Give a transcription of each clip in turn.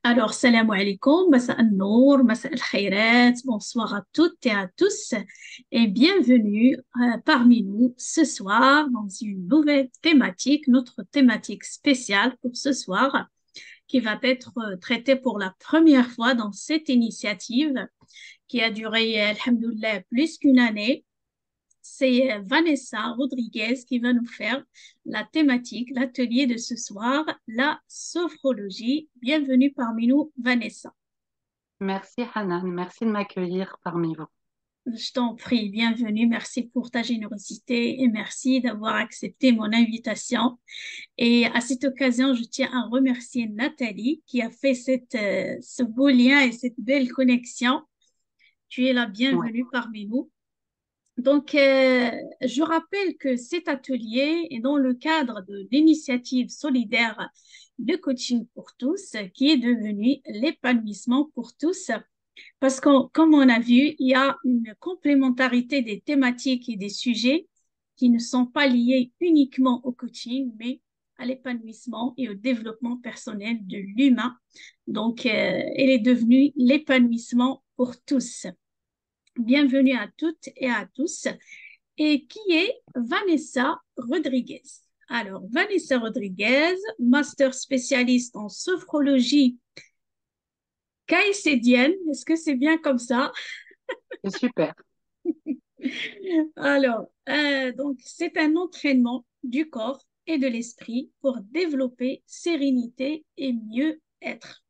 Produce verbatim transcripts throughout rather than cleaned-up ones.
Alors, salam alaikum, masa al-nour, masa al-khayrat, bonsoir à toutes et à tous et bienvenue euh, parmi nous ce soir dans une nouvelle thématique, notre thématique spéciale pour ce soir qui va être euh, traitée pour la première fois dans cette initiative qui a duré, euh, alhamdoulilah, plus qu'une année. C'est euh, Vanessa Rodriguez qui va nous faire la thématique, l'atelier de ce soir, la sophrologie. Bienvenue parmi nous, Vanessa. Merci Hanan, merci de m'accueillir parmi vous. Je t'en prie, bienvenue. Merci pour ta générosité et merci d'avoir accepté mon invitation. Et à cette occasion, je tiens à remercier Nathalie qui a fait cette, euh, ce beau lien et cette belle connexion. Tu es la Ouais. bienvenue parmi nous. Donc, euh, je rappelle que cet atelier est dans le cadre de l'initiative solidaire de coaching pour tous, qui est devenue l'épanouissement pour tous. Parce que, comme on a vu, il y a une complémentarité des thématiques et des sujets qui ne sont pas liés uniquement au coaching, mais à l'épanouissement et au développement personnel de l'humain. Donc, euh, elle est devenue l'épanouissement pour tous. Bienvenue à toutes et à tous. Et qui est Vanessa Rodriguez? Alors, Vanessa Rodriguez, master spécialiste en sophrologie caïcédienne. Est-ce que c'est bien comme ça? C'est super. Alors, euh, donc, c'est un entraînement du corps et de l'esprit pour développer sérénité et mieux être.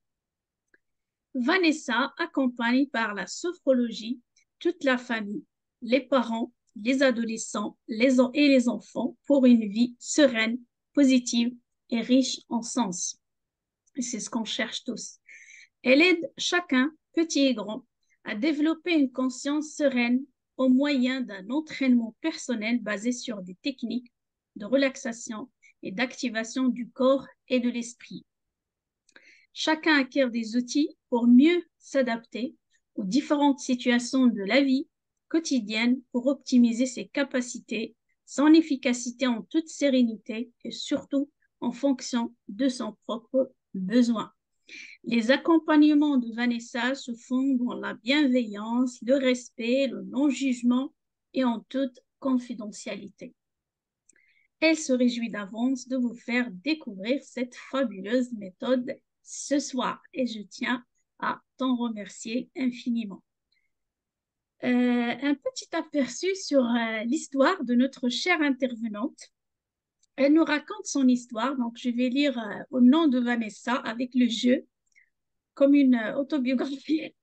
Vanessa accompagne par la sophrologie toute la famille, les parents, les adolescents les en- et les enfants pour une vie sereine, positive et riche en sens. Et c'est ce qu'on cherche tous. Elle aide chacun, petit et grand, à développer une conscience sereine au moyen d'un entraînement personnel basé sur des techniques de relaxation et d'activation du corps et de l'esprit. Chacun acquiert des outils pour mieux s'adapter aux différentes situations de la vie quotidienne pour optimiser ses capacités, son efficacité en toute sérénité et surtout en fonction de son propre besoin. Les accompagnements de Vanessa se font dans la bienveillance, le respect, le non-jugement et en toute confidentialité. Elle se réjouit d'avance de vous faire découvrir cette fabuleuse méthode ce soir et je tiens à t'en remercier infiniment. Euh, un petit aperçu sur euh, l'histoire de notre chère intervenante. Elle nous raconte son histoire, donc je vais lire euh, au nom de Vanessa avec le jeu comme une euh, autobiographie.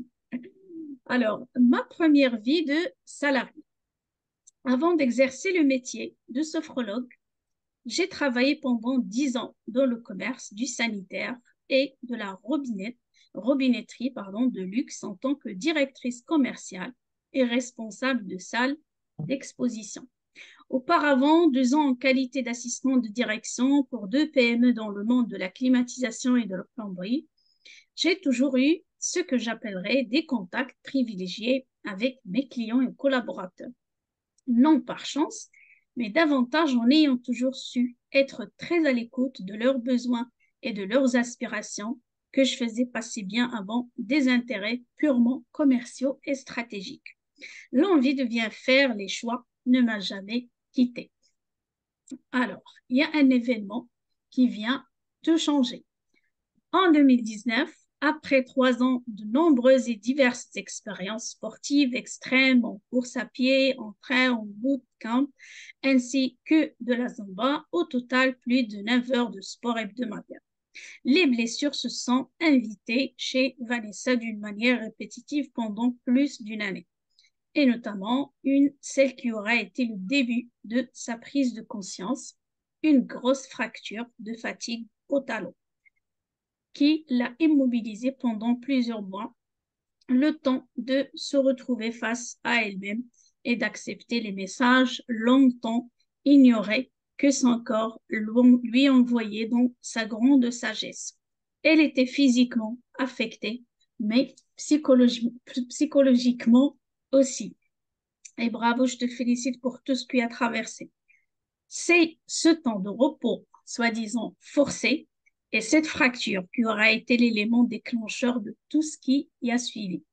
Alors, ma première vie de salarié. Avant d'exercer le métier de sophrologue, j'ai travaillé pendant dix ans dans le commerce du sanitaire et de la robinette, robinetterie pardon, de luxe en tant que directrice commerciale et responsable de salle d'exposition. Auparavant, deux ans en qualité d'assistant de direction pour deux P M E dans le monde de la climatisation et de la plomberie, j'ai toujours eu ce que j'appellerais des contacts privilégiés avec mes clients et collaborateurs. Non par chance, mais davantage en ayant toujours su être très à l'écoute de leurs besoins et de leurs aspirations que je faisais passer bien avant des intérêts purement commerciaux et stratégiques. L'envie de bien faire les choix ne m'a jamais quitté. Alors, il y a un événement qui vient tout changer. En deux mille dix-neuf, après trois ans de nombreuses et diverses expériences sportives extrêmes en course à pied, en train, en bootcamp, ainsi que de la Zumba, au total plus de neuf heures de sport hebdomadaire. Les blessures se sont invitées chez Vanessa d'une manière répétitive pendant plus d'une année, et notamment une, celle qui aura été le début de sa prise de conscience, une grosse fracture de fatigue au talon qui l'a immobilisée pendant plusieurs mois, le temps de se retrouver face à elle-même et d'accepter les messages longtemps ignorés que son corps lui envoyait dans sa grande sagesse. Elle était physiquement affectée, mais psychologi psychologiquement aussi. Et bravo, je te félicite pour tout ce que tu as traversé. C'est ce temps de repos, soi-disant forcé, et cette fracture qui aura été l'élément déclencheur de tout ce qui y a suivi.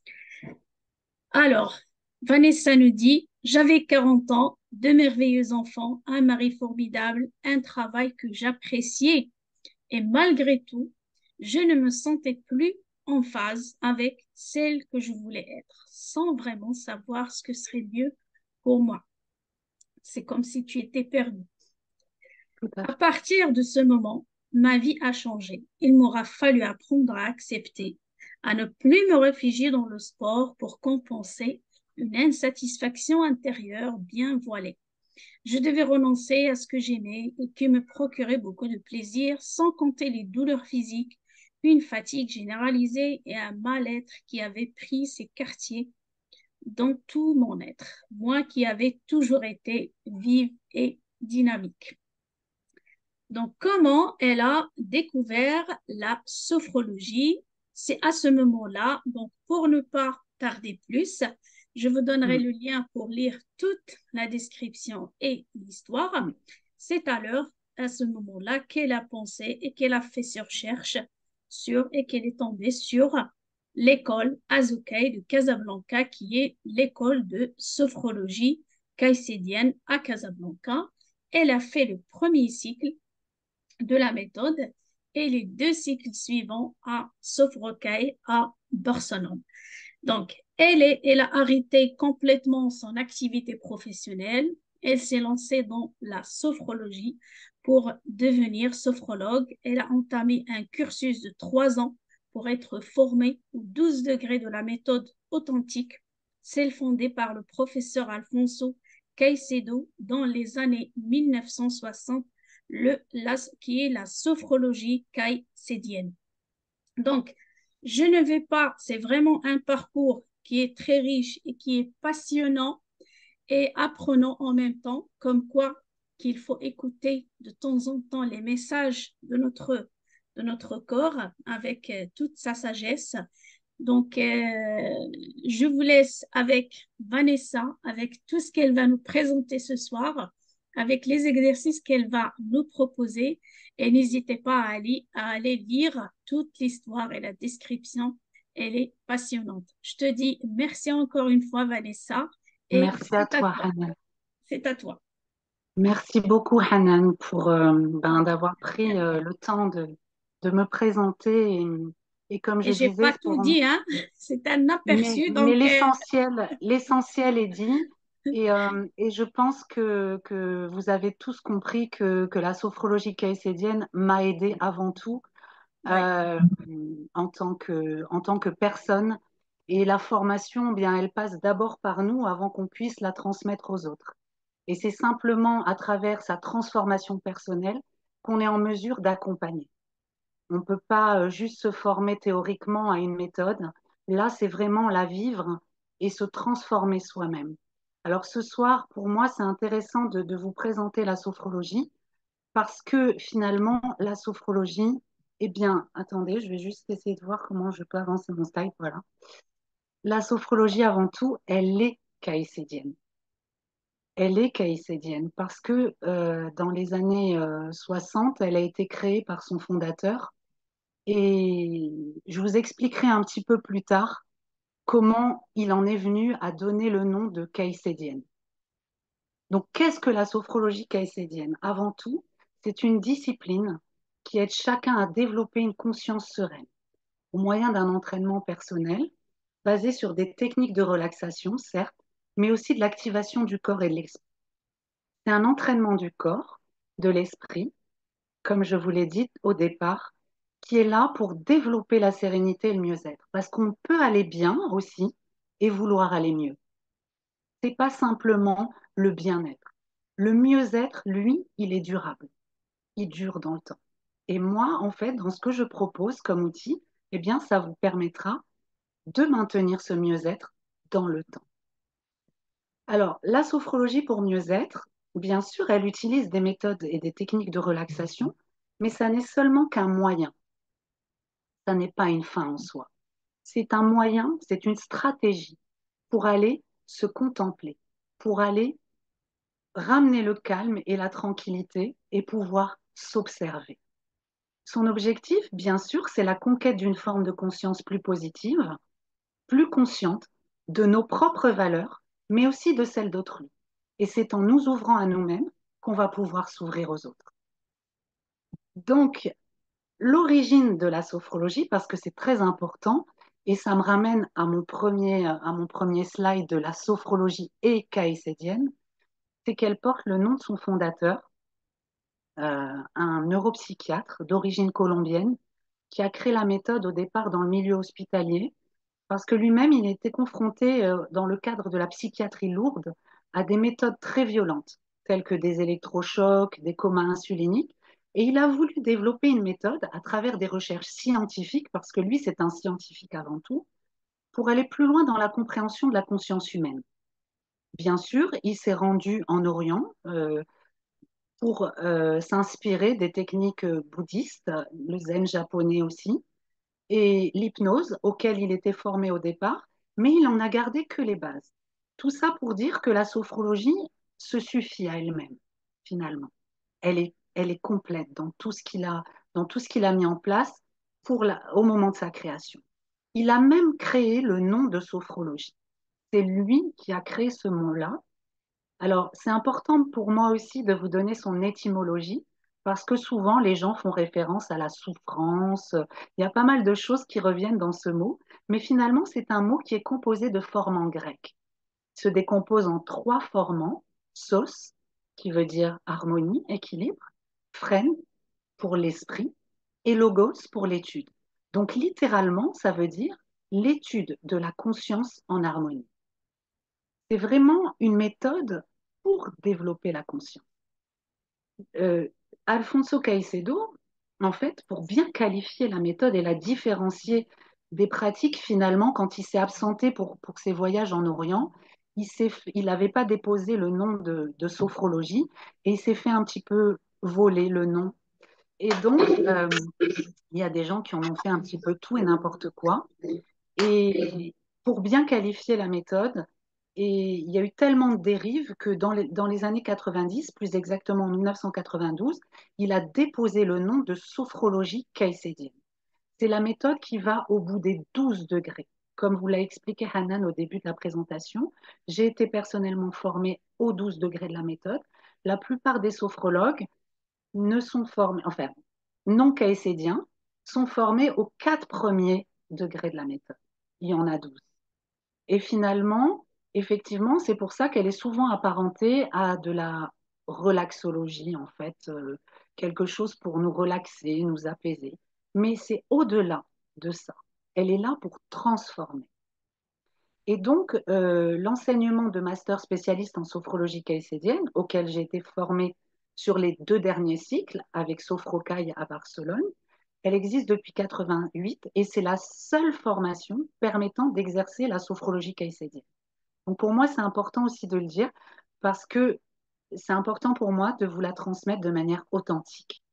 Alors, Vanessa nous dit, j'avais quarante ans, deux merveilleux enfants, un mari formidable, un travail que j'appréciais. Et malgré tout, je ne me sentais plus en phase avec celle que je voulais être, sans vraiment savoir ce que serait mieux pour moi. C'est comme si tu étais perdu. Tout à À fait. partir de ce moment, ma vie a changé. Il m'aura fallu apprendre à accepter, à ne plus me réfugier dans le sport pour compenser une insatisfaction intérieure bien voilée. Je devais renoncer à ce que j'aimais et qui me procurait beaucoup de plaisir, sans compter les douleurs physiques, une fatigue généralisée et un mal-être qui avait pris ses quartiers dans tout mon être, moi qui avais toujours été vive et dynamique. Donc, comment elle a découvert la sophrologie? C'est à ce moment-là, donc pour ne pas tarder plus, je vous donnerai Mm, le lien pour lire toute la description et l'histoire. mm. C'est à l'heure, à ce moment-là, qu'elle a pensé et qu'elle a fait ses recherches sur et qu'elle est tombée sur l'école Azukai de Casablanca, qui est l'école de sophrologie caïcédienne à Casablanca. Elle a fait le premier cycle de la méthode et les deux cycles suivants à Sofrocaille à Barcelone. Donc, elle, est, elle a arrêté complètement son activité professionnelle. Elle s'est lancée dans la sophrologie pour devenir sophrologue. Elle a entamé un cursus de trois ans pour être formée aux douze degrés de la méthode authentique, celle fondée par le professeur Alfonso Caicedo dans les années mille neuf cent soixante, le, la, qui est la sophrologie caïcédienne. Donc, je ne vais pas, c'est vraiment un parcours qui est très riche et qui est passionnant et apprenant en même temps, comme quoi qu'il faut écouter de temps en temps les messages de notre, de notre corps avec euh, toute sa sagesse. Donc, euh, je vous laisse avec Vanessa, avec tout ce qu'elle va nous présenter ce soir, avec les exercices qu'elle va nous proposer. Et n'hésitez pas à aller, à aller lire toute l'histoire et la description. Elle est passionnante. Je te dis merci encore une fois, Vanessa, et Merci à c'est à toi, toi. Hanan. C'est à toi. Merci beaucoup, Hanan, pour euh, ben, d'avoir pris euh, le temps de, de me présenter. Et, et comme Et je j'ai disais, pas tout pour, dit, hein? C'est un mais, aperçu, mais donc euh, l'essentiel, l'essentiel est dit. Et, euh, et je pense que, que vous avez tous compris que, que la sophrologie caïcédienne m'a aidé avant tout ouais. euh, en tant que, en tant que personne. Et la formation, eh bien, elle passe d'abord par nous avant qu'on puisse la transmettre aux autres. Et c'est simplement à travers sa transformation personnelle qu'on est en mesure d'accompagner. On ne peut pas euh, juste se former théoriquement à une méthode. Là, c'est vraiment la vivre et se transformer soi-même. Alors ce soir, pour moi, c'est intéressant de, de vous présenter la sophrologie parce que finalement, la sophrologie, eh bien, attendez, je vais juste essayer de voir comment je peux avancer mon slide. Voilà. La sophrologie, avant tout, elle est caïcédienne. Elle est caïcédienne parce que euh, dans les années euh, soixante, elle a été créée par son fondateur et je vous expliquerai un petit peu plus tard comment il en est venu à donner le nom de caïcédienne. Donc, qu'est-ce que la sophrologie caïcédienne? Avant tout, c'est une discipline qui aide chacun à développer une conscience sereine au moyen d'un entraînement personnel basé sur des techniques de relaxation, certes, mais aussi de l'activation du corps et de l'esprit. C'est un entraînement du corps, de l'esprit, comme je vous l'ai dit au départ, qui est là pour développer la sérénité et le mieux-être. Parce qu'on peut aller bien aussi et vouloir aller mieux. C'est pas simplement le bien-être. Le mieux-être, lui, il est durable. Il dure dans le temps. Et moi, en fait, dans ce que je propose comme outil, eh bien, ça vous permettra de maintenir ce mieux-être dans le temps. Alors, la sophrologie pour mieux-être, bien sûr, elle utilise des méthodes et des techniques de relaxation, mais ça n'est seulement qu'un moyen. Ça n'est pas une fin en soi. C'est un moyen, c'est une stratégie pour aller se contempler, pour aller ramener le calme et la tranquillité et pouvoir s'observer. Son objectif, bien sûr, c'est la conquête d'une forme de conscience plus positive, plus consciente de nos propres valeurs, mais aussi de celles d'autrui. Et c'est en nous ouvrant à nous-mêmes qu'on va pouvoir s'ouvrir aux autres. Donc, l'origine de la sophrologie, parce que c'est très important, et ça me ramène à mon premier, à mon premier slide de la sophrologie et caïcédienne, c'est qu'elle porte le nom de son fondateur, euh, un neuropsychiatre d'origine colombienne, qui a créé la méthode au départ dans le milieu hospitalier, parce que lui-même, il était confronté, euh, dans le cadre de la psychiatrie lourde, à des méthodes très violentes, telles que des électrochocs, des comas insuliniques. Et il a voulu développer une méthode à travers des recherches scientifiques, parce que lui, c'est un scientifique avant tout, pour aller plus loin dans la compréhension de la conscience humaine. Bien sûr, il s'est rendu en Orient euh, pour euh, s'inspirer des techniques bouddhistes, le zen japonais aussi, et l'hypnose auquel il était formé au départ, mais il en a gardé que les bases. Tout ça pour dire que la sophrologie se suffit à elle-même, finalement. Elle est, elle est complète dans tout ce qu'il a, dans tout ce qu'il a mis en place pour la, au moment de sa création. Il a même créé le nom de sophrologie. C'est lui qui a créé ce mot-là. Alors, c'est important pour moi aussi de vous donner son étymologie, parce que souvent les gens font référence à la souffrance. Il y a pas mal de choses qui reviennent dans ce mot, mais finalement, c'est un mot qui est composé de formes en grec. Il se décompose en trois formants: sos, qui veut dire harmonie, équilibre; phren, pour l'esprit; et logos, pour l'étude. Donc, littéralement, ça veut dire l'étude de la conscience en harmonie. C'est vraiment une méthode pour développer la conscience. Euh, Alfonso Caicedo, en fait, pour bien qualifier la méthode et la différencier des pratiques, finalement, quand il s'est absenté pour, pour ses voyages en Orient, il s'est, il n'avait pas déposé le nom de, de sophrologie et il s'est fait un petit peu voler le nom. Et donc, euh, il y a des gens qui en ont fait un petit peu tout et n'importe quoi. Et pour bien qualifier la méthode, et il y a eu tellement de dérives que dans les, dans les années quatre-vingt-dix, plus exactement en mille neuf cent quatre-vingt-douze, il a déposé le nom de sophrologie caïcédienne. C'est la méthode qui va au bout des douze degrés. Comme vous l'a expliqué Hanan au début de la présentation, j'ai été personnellement formée aux douze degrés de la méthode. La plupart des sophrologues ne sont formés, enfin, non caïcédiens, sont formés aux quatre premiers degrés de la méthode. Il y en a douze. Et finalement, effectivement, c'est pour ça qu'elle est souvent apparentée à de la relaxologie, en fait, euh, quelque chose pour nous relaxer, nous apaiser. Mais c'est au-delà de ça. Elle est là pour transformer. Et donc, euh, l'enseignement de master spécialiste en sophrologie caïcédienne, auquel j'ai été formée sur les deux derniers cycles avec Sophrocaille à Barcelone, elle existe depuis quatre-vingt-huit et c'est la seule formation permettant d'exercer la sophrologie caïcédienne. Donc pour moi, c'est important aussi de le dire parce que c'est important pour moi de vous la transmettre de manière authentique.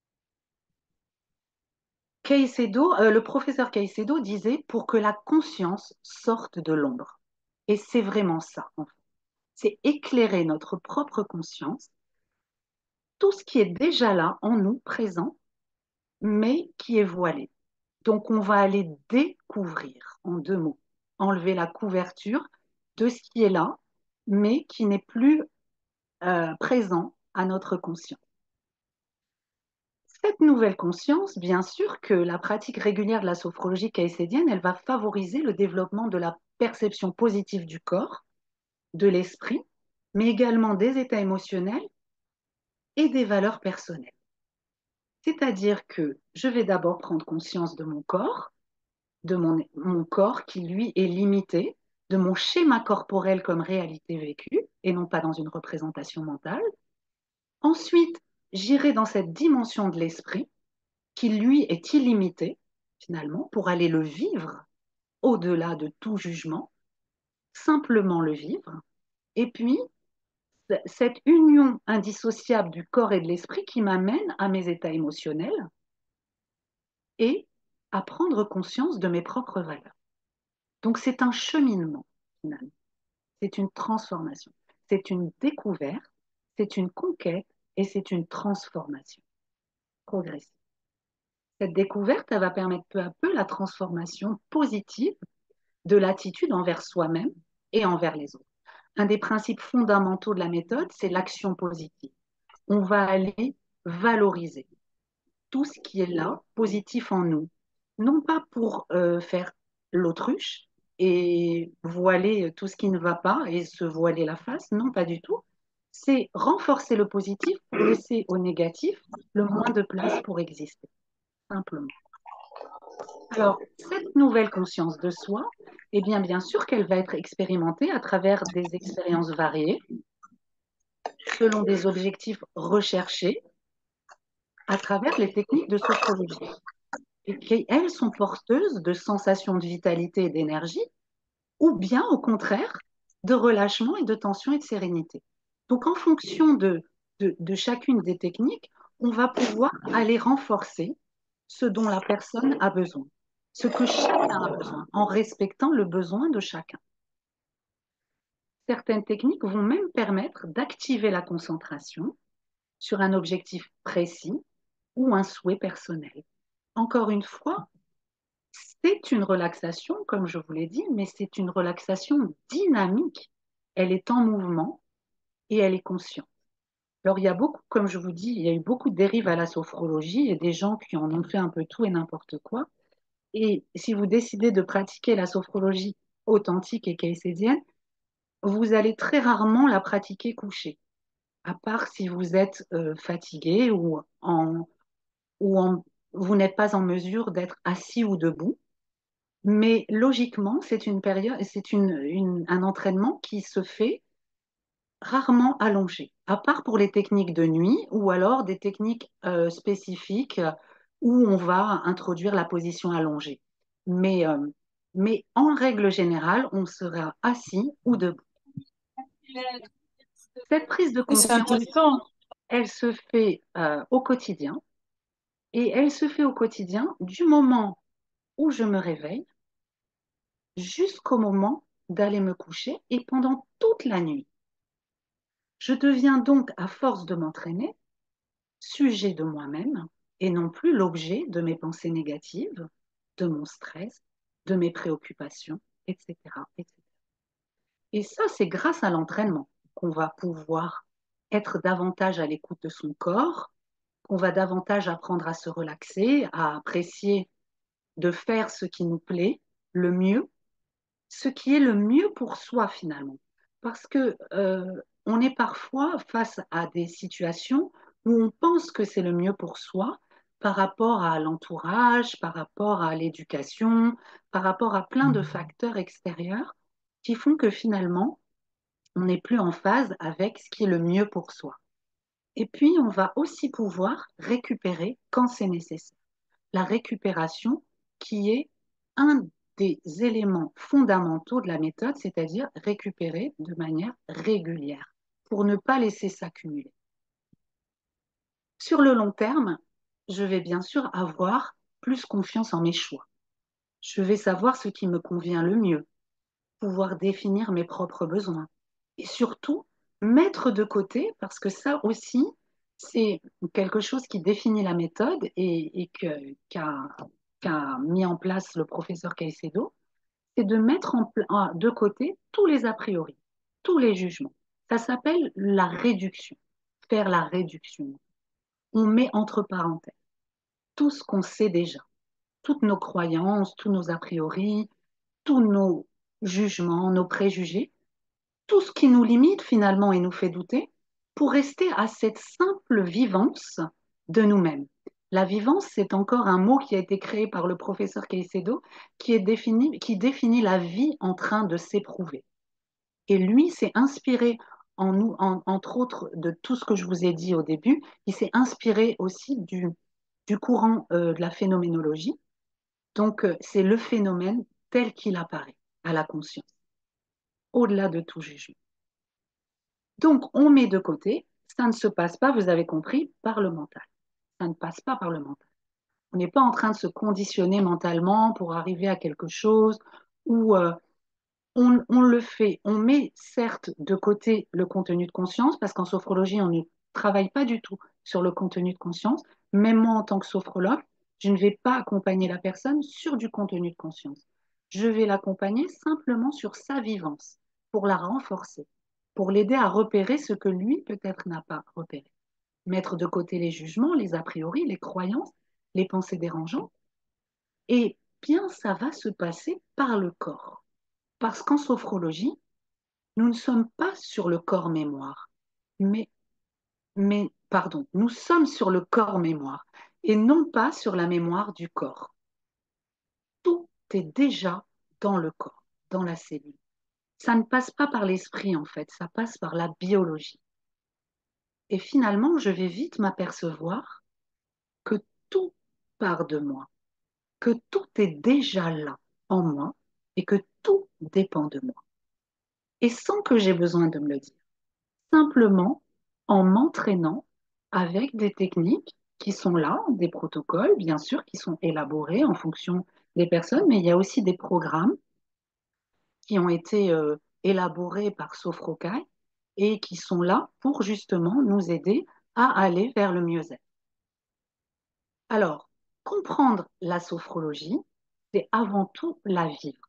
Caicedo, euh, le professeur Caicedo disait pour que la conscience sorte de l'ombre. Et c'est vraiment ça, en fait. C'est éclairer notre propre conscience, tout ce qui est déjà là en nous, présent, mais qui est voilé. Donc, on va aller découvrir, en deux mots, enlever la couverture de ce qui est là, mais qui n'est plus euh, présent à notre conscience. Cette nouvelle conscience, bien sûr que la pratique régulière de la sophrologie caïcédienne, elle va favoriser le développement de la perception positive du corps, de l'esprit, mais également des états émotionnels et des valeurs personnelles. C'est-à-dire que je vais d'abord prendre conscience de mon corps, de mon, mon corps qui, lui, est limité, de mon schéma corporel comme réalité vécue et non pas dans une représentation mentale. Ensuite, j'irai dans cette dimension de l'esprit qui, lui, est illimité, finalement, pour aller le vivre au-delà de tout jugement, simplement le vivre. Et puis, cette union indissociable du corps et de l'esprit qui m'amène à mes états émotionnels et à prendre conscience de mes propres valeurs. Donc, c'est un cheminement, finalement. C'est une transformation. C'est une découverte, c'est une conquête et c'est une transformation progressive. Cette découverte, elle va permettre peu à peu la transformation positive de l'attitude envers soi-même et envers les autres. Un des principes fondamentaux de la méthode, c'est l'action positive. On va aller valoriser tout ce qui est là, positif en nous. Non pas pour euh, faire l'autruche et voiler tout ce qui ne va pas et se voiler la face, non, pas du tout. C'est renforcer le positif pour laisser au négatif le moins de place pour exister, simplement. Alors, cette nouvelle conscience de soi, eh bien, bien sûr qu'elle va être expérimentée à travers des expériences variées, selon des objectifs recherchés, à travers les techniques de sophrologie. Et qui, elles, sont porteuses de sensations de vitalité et d'énergie, ou bien, au contraire, de relâchement et de tension et de sérénité. Donc, en fonction de, de, de chacune des techniques, on va pouvoir aller renforcer ce dont la personne a besoin, ce que chacun a besoin, en respectant le besoin de chacun. Certaines techniques vont même permettre d'activer la concentration sur un objectif précis ou un souhait personnel. Encore une fois, c'est une relaxation, comme je vous l'ai dit, mais c'est une relaxation dynamique. Elle est en mouvement et elle est consciente. Alors, il y a beaucoup, comme je vous dis, il y a eu beaucoup de dérives à la sophrologie et des gens qui en ont fait un peu tout et n'importe quoi. Et si vous décidez de pratiquer la sophrologie authentique et kaycédienne, vous allez très rarement la pratiquer couchée, à part si vous êtes euh, fatigué ou, en, ou en, vous n'êtes pas en mesure d'être assis ou debout. Mais logiquement, c'est une période, c'est une, une- un entraînement qui se fait rarement allongé, à part pour les techniques de nuit ou alors des techniques euh, spécifiques euh, où on va introduire la position allongée. Mais, euh, mais en règle générale, on sera assis ou debout. Cette prise de Oui, c'est conscience, intéressant. elle se fait euh, au quotidien et elle se fait au quotidien du moment où je me réveille jusqu'au moment d'aller me coucher et pendant toute la nuit. Je deviens donc, à force de m'entraîner, sujet de moi-même et non plus l'objet de mes pensées négatives, de mon stress, de mes préoccupations, et cetera, et cetera. Et ça, c'est grâce à l'entraînement qu'on va pouvoir être davantage à l'écoute de son corps, qu'on va davantage apprendre à se relaxer, à apprécier de faire ce qui nous plaît le mieux, ce qui est le mieux pour soi finalement. Parce que euh, on est parfois face à des situations où on pense que c'est le mieux pour soi par rapport à l'entourage, par rapport à l'éducation, par rapport à plein de facteurs extérieurs qui font que finalement, on n'est plus en phase avec ce qui est le mieux pour soi. Et puis, on va aussi pouvoir récupérer quand c'est nécessaire. La récupération qui est un des éléments fondamentaux de la méthode, c'est-à-dire récupérer de manière régulière pour ne pas laisser s'accumuler. Sur le long terme, je vais bien sûr avoir plus confiance en mes choix. Je vais savoir ce qui me convient le mieux, pouvoir définir mes propres besoins et surtout mettre de côté, parce que ça aussi, c'est quelque chose qui définit la méthode et, et que, qu'a, qu'a mis en place le professeur Caicedo, c'est de mettre en, en, de côté tous les a priori, tous les jugements. Ça s'appelle la réduction, faire la réduction. On met entre parenthèses tout ce qu'on sait déjà, toutes nos croyances, tous nos a priori, tous nos jugements, nos préjugés, tout ce qui nous limite finalement et nous fait douter, pour rester à cette simple vivance de nous-mêmes. La vivance, c'est encore un mot qui a été créé par le professeur Caicedo, qui, est défini, qui définit la vie en train de s'éprouver. Et lui s'est inspiré, en nous, en, entre autres, de tout ce que je vous ai dit au début, il s'est inspiré aussi du, du courant euh, de la phénoménologie. Donc, euh, c'est le phénomène tel qu'il apparaît à la conscience, au-delà de tout jugement. Donc, on met de côté, ça ne se passe pas, vous avez compris, par le mental. Ça ne passe pas par le mental. On n'est pas en train de se conditionner mentalement pour arriver à quelque chose où euh, on, on le fait. On met certes de côté le contenu de conscience, parce qu'en sophrologie, on ne travaille pas du tout sur le contenu de conscience. Même moi, en tant que sophrologue, Je ne vais pas accompagner la personne sur du contenu de conscience. Je vais l'accompagner simplement sur sa vivance, pour la renforcer, pour l'aider à repérer ce que lui peut-être n'a pas repéré. Mettre de côté les jugements, les a priori, les croyances, les pensées dérangeantes. Et bien, ça va se passer par le corps. Parce qu'en sophrologie, nous ne sommes pas sur le corps mémoire, mais, mais, pardon, nous sommes sur le corps mémoire et non pas sur la mémoire du corps. Tout est déjà dans le corps, dans la cellule. Ça ne passe pas par l'esprit en fait, ça passe par la biologie. Et finalement, je vais vite m'apercevoir que tout part de moi, que tout est déjà là en moi et que tout dépend de moi. Et sans que j'ai besoin de me le dire, simplement en m'entraînant avec des techniques qui sont là, des protocoles, bien sûr, qui sont élaborés en fonction des personnes, mais il y a aussi des programmes qui ont été euh, élaborés par Sophrocaille et qui sont là pour justement nous aider à aller vers le mieux-être. Alors, comprendre la sophrologie, c'est avant tout la vivre.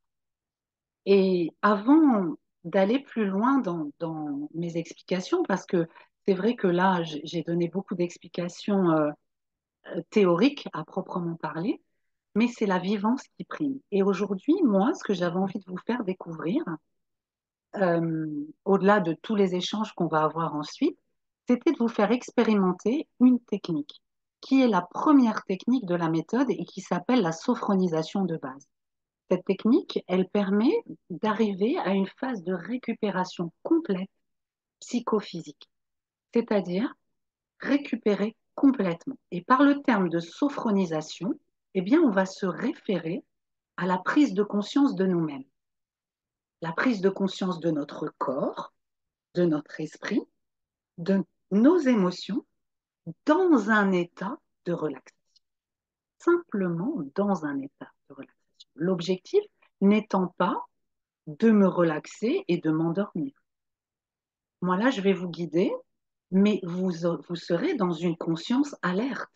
Et avant d'aller plus loin dans, dans mes explications, parce que c'est vrai que là, j'ai donné beaucoup d'explications euh, théoriques à proprement parler, mais c'est la vivance qui prime. Et aujourd'hui, moi, ce que j'avais envie de vous faire découvrir, euh, au-delà de tous les échanges qu'on va avoir ensuite, c'était de vous faire expérimenter une technique, qui est la première technique de la méthode et qui s'appelle la sophronisation de base. Cette technique, elle permet d'arriver à une phase de récupération complète psychophysique, c'est-à-dire récupérer complètement. Et par le terme de sophronisation, eh bien, on va se référer à la prise de conscience de nous-mêmes, la prise de conscience de notre corps, de notre esprit, de nos émotions dans un état de relaxation, simplement dans un état de relaxation. L'objectif n'étant pas de me relaxer et de m'endormir. Moi, là, je vais vous guider, mais vous, vous serez dans une conscience alerte,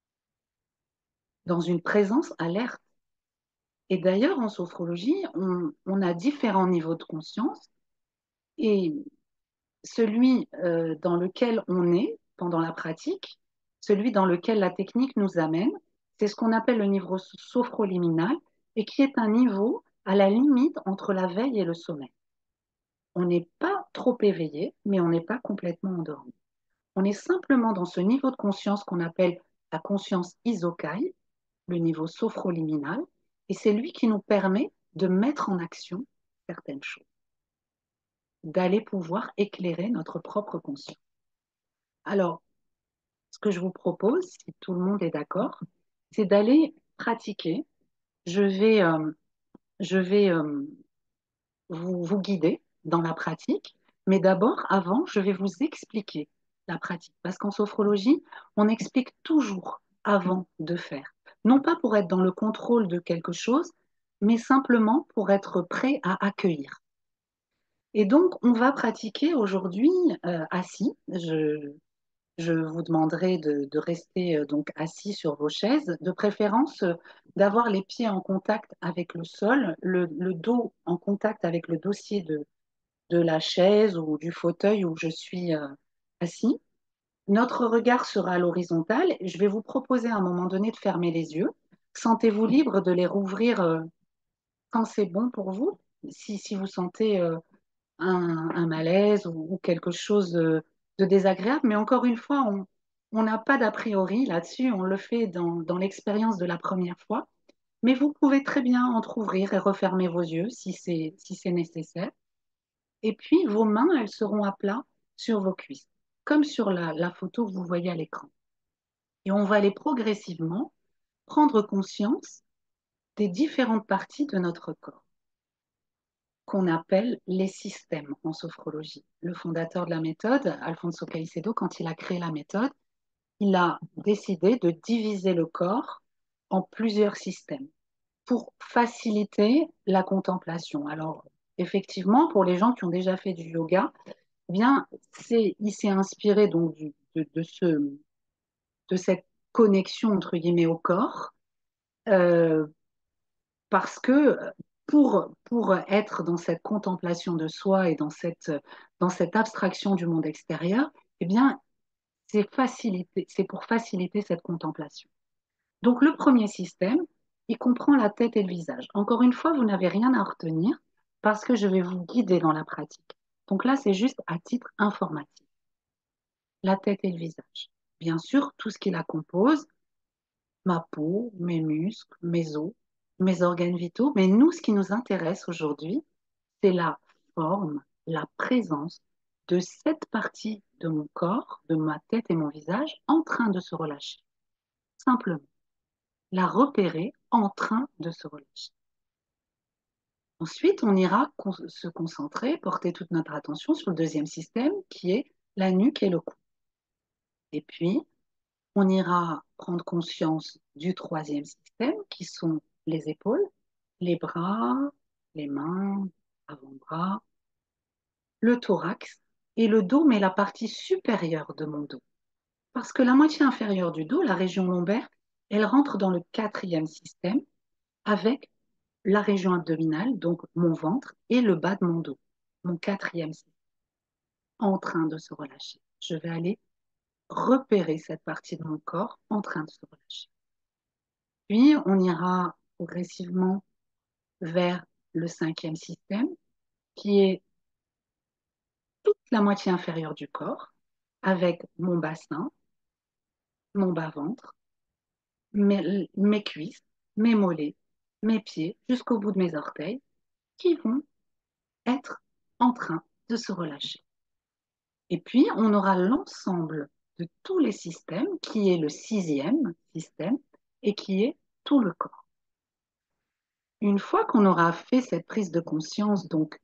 dans une présence alerte. Et d'ailleurs, en sophrologie, on, on a différents niveaux de conscience et celui euh, dans lequel on est pendant la pratique, celui dans lequel la technique nous amène, c'est ce qu'on appelle le niveau sophroliminal et qui est un niveau à la limite entre la veille et le sommeil. On n'est pas trop éveillé, mais on n'est pas complètement endormi. On est simplement dans ce niveau de conscience qu'on appelle la conscience isokai, le niveau sophroliminal, et c'est lui qui nous permet de mettre en action certaines choses, d'aller pouvoir éclairer notre propre conscience. Alors, ce que je vous propose, si tout le monde est d'accord, c'est d'aller pratiquer. Je vais, euh, je vais euh, vous, vous guider dans la pratique, mais d'abord, avant, je vais vous expliquer la pratique, parce qu'en sophrologie, on explique toujours avant de faire, non pas pour être dans le contrôle de quelque chose, mais simplement pour être prêt à accueillir. Et donc, on va pratiquer aujourd'hui euh, assis. Je, je vous demanderai de, de rester euh, donc assis sur vos chaises, de préférence euh, d'avoir les pieds en contact avec le sol, le, le dos en contact avec le dossier de, de la chaise ou du fauteuil où je suis euh, assis. Notre regard sera à l'horizontale. Je vais vous proposer à un moment donné de fermer les yeux. Sentez-vous libre de les rouvrir euh, quand c'est bon pour vous. Si, si vous sentez euh, un, un malaise ou, ou quelque chose de, de désagréable. Mais encore une fois, on on n'a pas d'a priori là-dessus. On le fait dans, dans l'expérience de la première fois. Mais vous pouvez très bien entrouvrir et refermer vos yeux si c'est si c'est nécessaire. Et puis, vos mains, elles seront à plat sur vos cuisses, comme sur la, la photo que vous voyez à l'écran. Et on va aller progressivement prendre conscience des différentes parties de notre corps, qu'on appelle les systèmes en sophrologie. Le fondateur de la méthode, Alfonso Caicedo, quand il a créé la méthode, il a décidé de diviser le corps en plusieurs systèmes pour faciliter la contemplation. Alors, effectivement, pour les gens qui ont déjà fait du yoga, eh bien, c'est, il s'est inspiré donc du- de, de ce, de cette connexion entre guillemets au corps euh, parce que pour, pour être dans cette contemplation de soi et dans cette, dans cette abstraction du monde extérieur, eh bien, c'est facilité, c'est pour faciliter cette contemplation. Donc, le premier système, il comprend la tête et le visage. Encore une fois, vous n'avez rien à retenir parce que je vais vous guider dans la pratique. Donc là, c'est juste à titre informatif. La tête et le visage. Bien sûr, tout ce qui la compose, ma peau, mes muscles, mes os, mes organes vitaux. Mais nous, ce qui nous intéresse aujourd'hui, c'est la forme, la présence de cette partie de mon corps, de ma tête et mon visage en train de se relâcher. Simplement, la repérer en train de se relâcher. Ensuite, on ira con se concentrer, porter toute notre attention sur le deuxième système qui est la nuque et le cou. Et puis, on ira prendre conscience du troisième système qui sont les épaules, les bras, les mains, avant-bras, le thorax et le dos, mais la partie supérieure de mon dos. Parce que la moitié inférieure du dos, la région lombaire, elle rentre dans le quatrième système avec la région abdominale, donc mon ventre, et le bas de mon dos, mon quatrième système, en train de se relâcher. Je vais aller repérer cette partie de mon corps en train de se relâcher. Puis, on ira progressivement vers le cinquième système, qui est toute la moitié inférieure du corps, avec mon bassin, mon bas-ventre, mes, mes cuisses, mes mollets, mes pieds, jusqu'au bout de mes orteils, qui vont être en train de se relâcher. Et puis, on aura l'ensemble de tous les systèmes, qui est le sixième système, et qui est tout le corps. Une fois qu'on aura fait cette prise de conscience, donc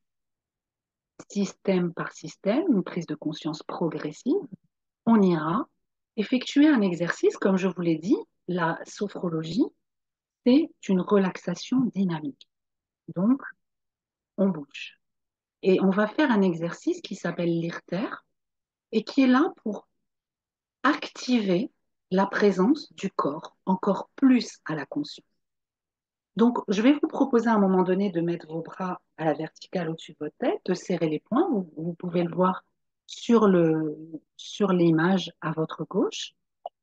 système par système, une prise de conscience progressive, on ira effectuer un exercice, comme je vous l'ai dit, la sophrologie, c'est une relaxation dynamique. Donc, on bouge. Et on va faire un exercice qui s'appelle l'Irter et qui est là pour activer la présence du corps encore plus à la conscience. Donc, je vais vous proposer à un moment donné de mettre vos bras à la verticale au-dessus de votre tête, de serrer les poings. Vous, vous pouvez le voir sur le, sur l'image à votre gauche.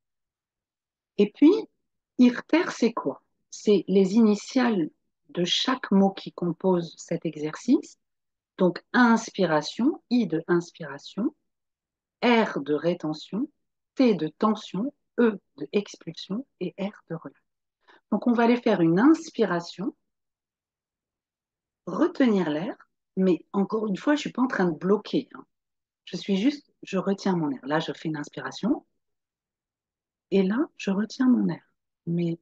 Et puis, Irter, c'est quoi? C'est les initiales de chaque mot qui compose cet exercice. Donc, inspiration, I de inspiration, R de rétention, T de tension, E de expulsion et R de relâche. Donc, on va aller faire une inspiration, retenir l'air, mais encore une fois, je ne suis pas en train de bloquer, hein. Je suis juste, je retiens mon air. Là, je fais une inspiration et là, je retiens mon air, mais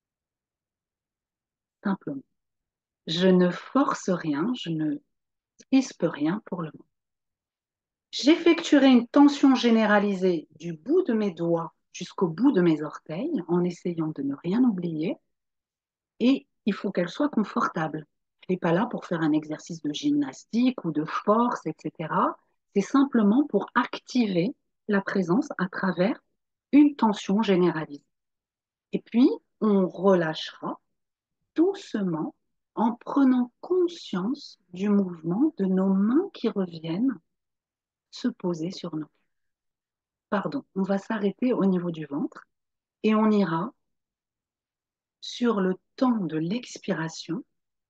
simplement. Je ne force rien, je ne crispe rien pour le moment. J'effectuerai une tension généralisée du bout de mes doigts jusqu'au bout de mes orteils en essayant de ne rien oublier et il faut qu'elle soit confortable. Je n'ai pas là pour faire un exercice de gymnastique ou de force, et cetera. C'est simplement pour activer la présence à travers une tension généralisée. Et puis, on relâchera doucement en prenant conscience du mouvement de nos mains qui reviennent se poser sur nos. Pardon, on va s'arrêter au niveau du ventre et on ira sur le temps de l'expiration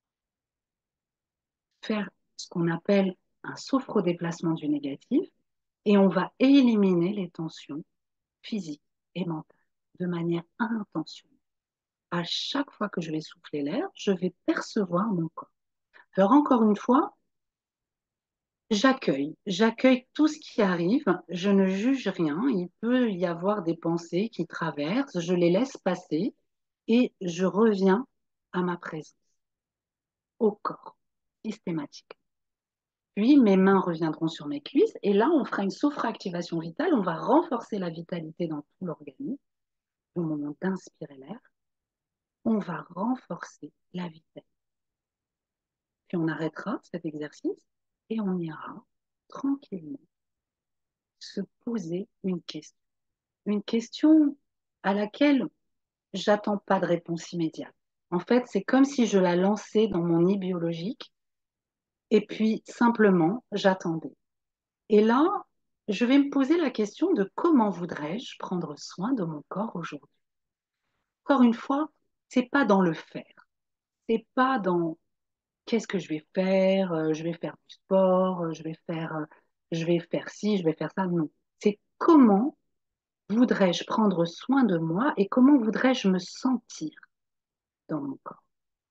faire ce qu'on appelle un sophrodéplacement du négatif et on va éliminer les tensions physiques et mentales de manière intentionnelle. À chaque fois que je vais souffler l'air, je vais percevoir mon corps. Alors encore une fois, j'accueille, j'accueille tout ce qui arrive, je ne juge rien, il peut y avoir des pensées qui traversent, je les laisse passer et je reviens à ma présence, au corps, systématique. Puis mes mains reviendront sur mes cuisses et là on fera une sophroactivation vitale, on va renforcer la vitalité dans tout l'organisme au moment d'inspirer l'air, on va renforcer la vitalité. Puis on arrêtera cet exercice et on ira tranquillement se poser une question. Une question à laquelle j'attends pas de réponse immédiate. En fait, c'est comme si je la lançais dans mon nid biologique et puis simplement, j'attendais. Et là, je vais me poser la question de comment voudrais-je prendre soin de mon corps aujourd'hui. Encore une fois, c'est pas dans le faire, c'est pas dans qu'est-ce que je vais faire, euh, je vais faire du sport, euh, je vais faire, euh, je vais faire ci, je vais faire ça. Non, c'est comment voudrais-je prendre soin de moi et comment voudrais-je me sentir dans mon corps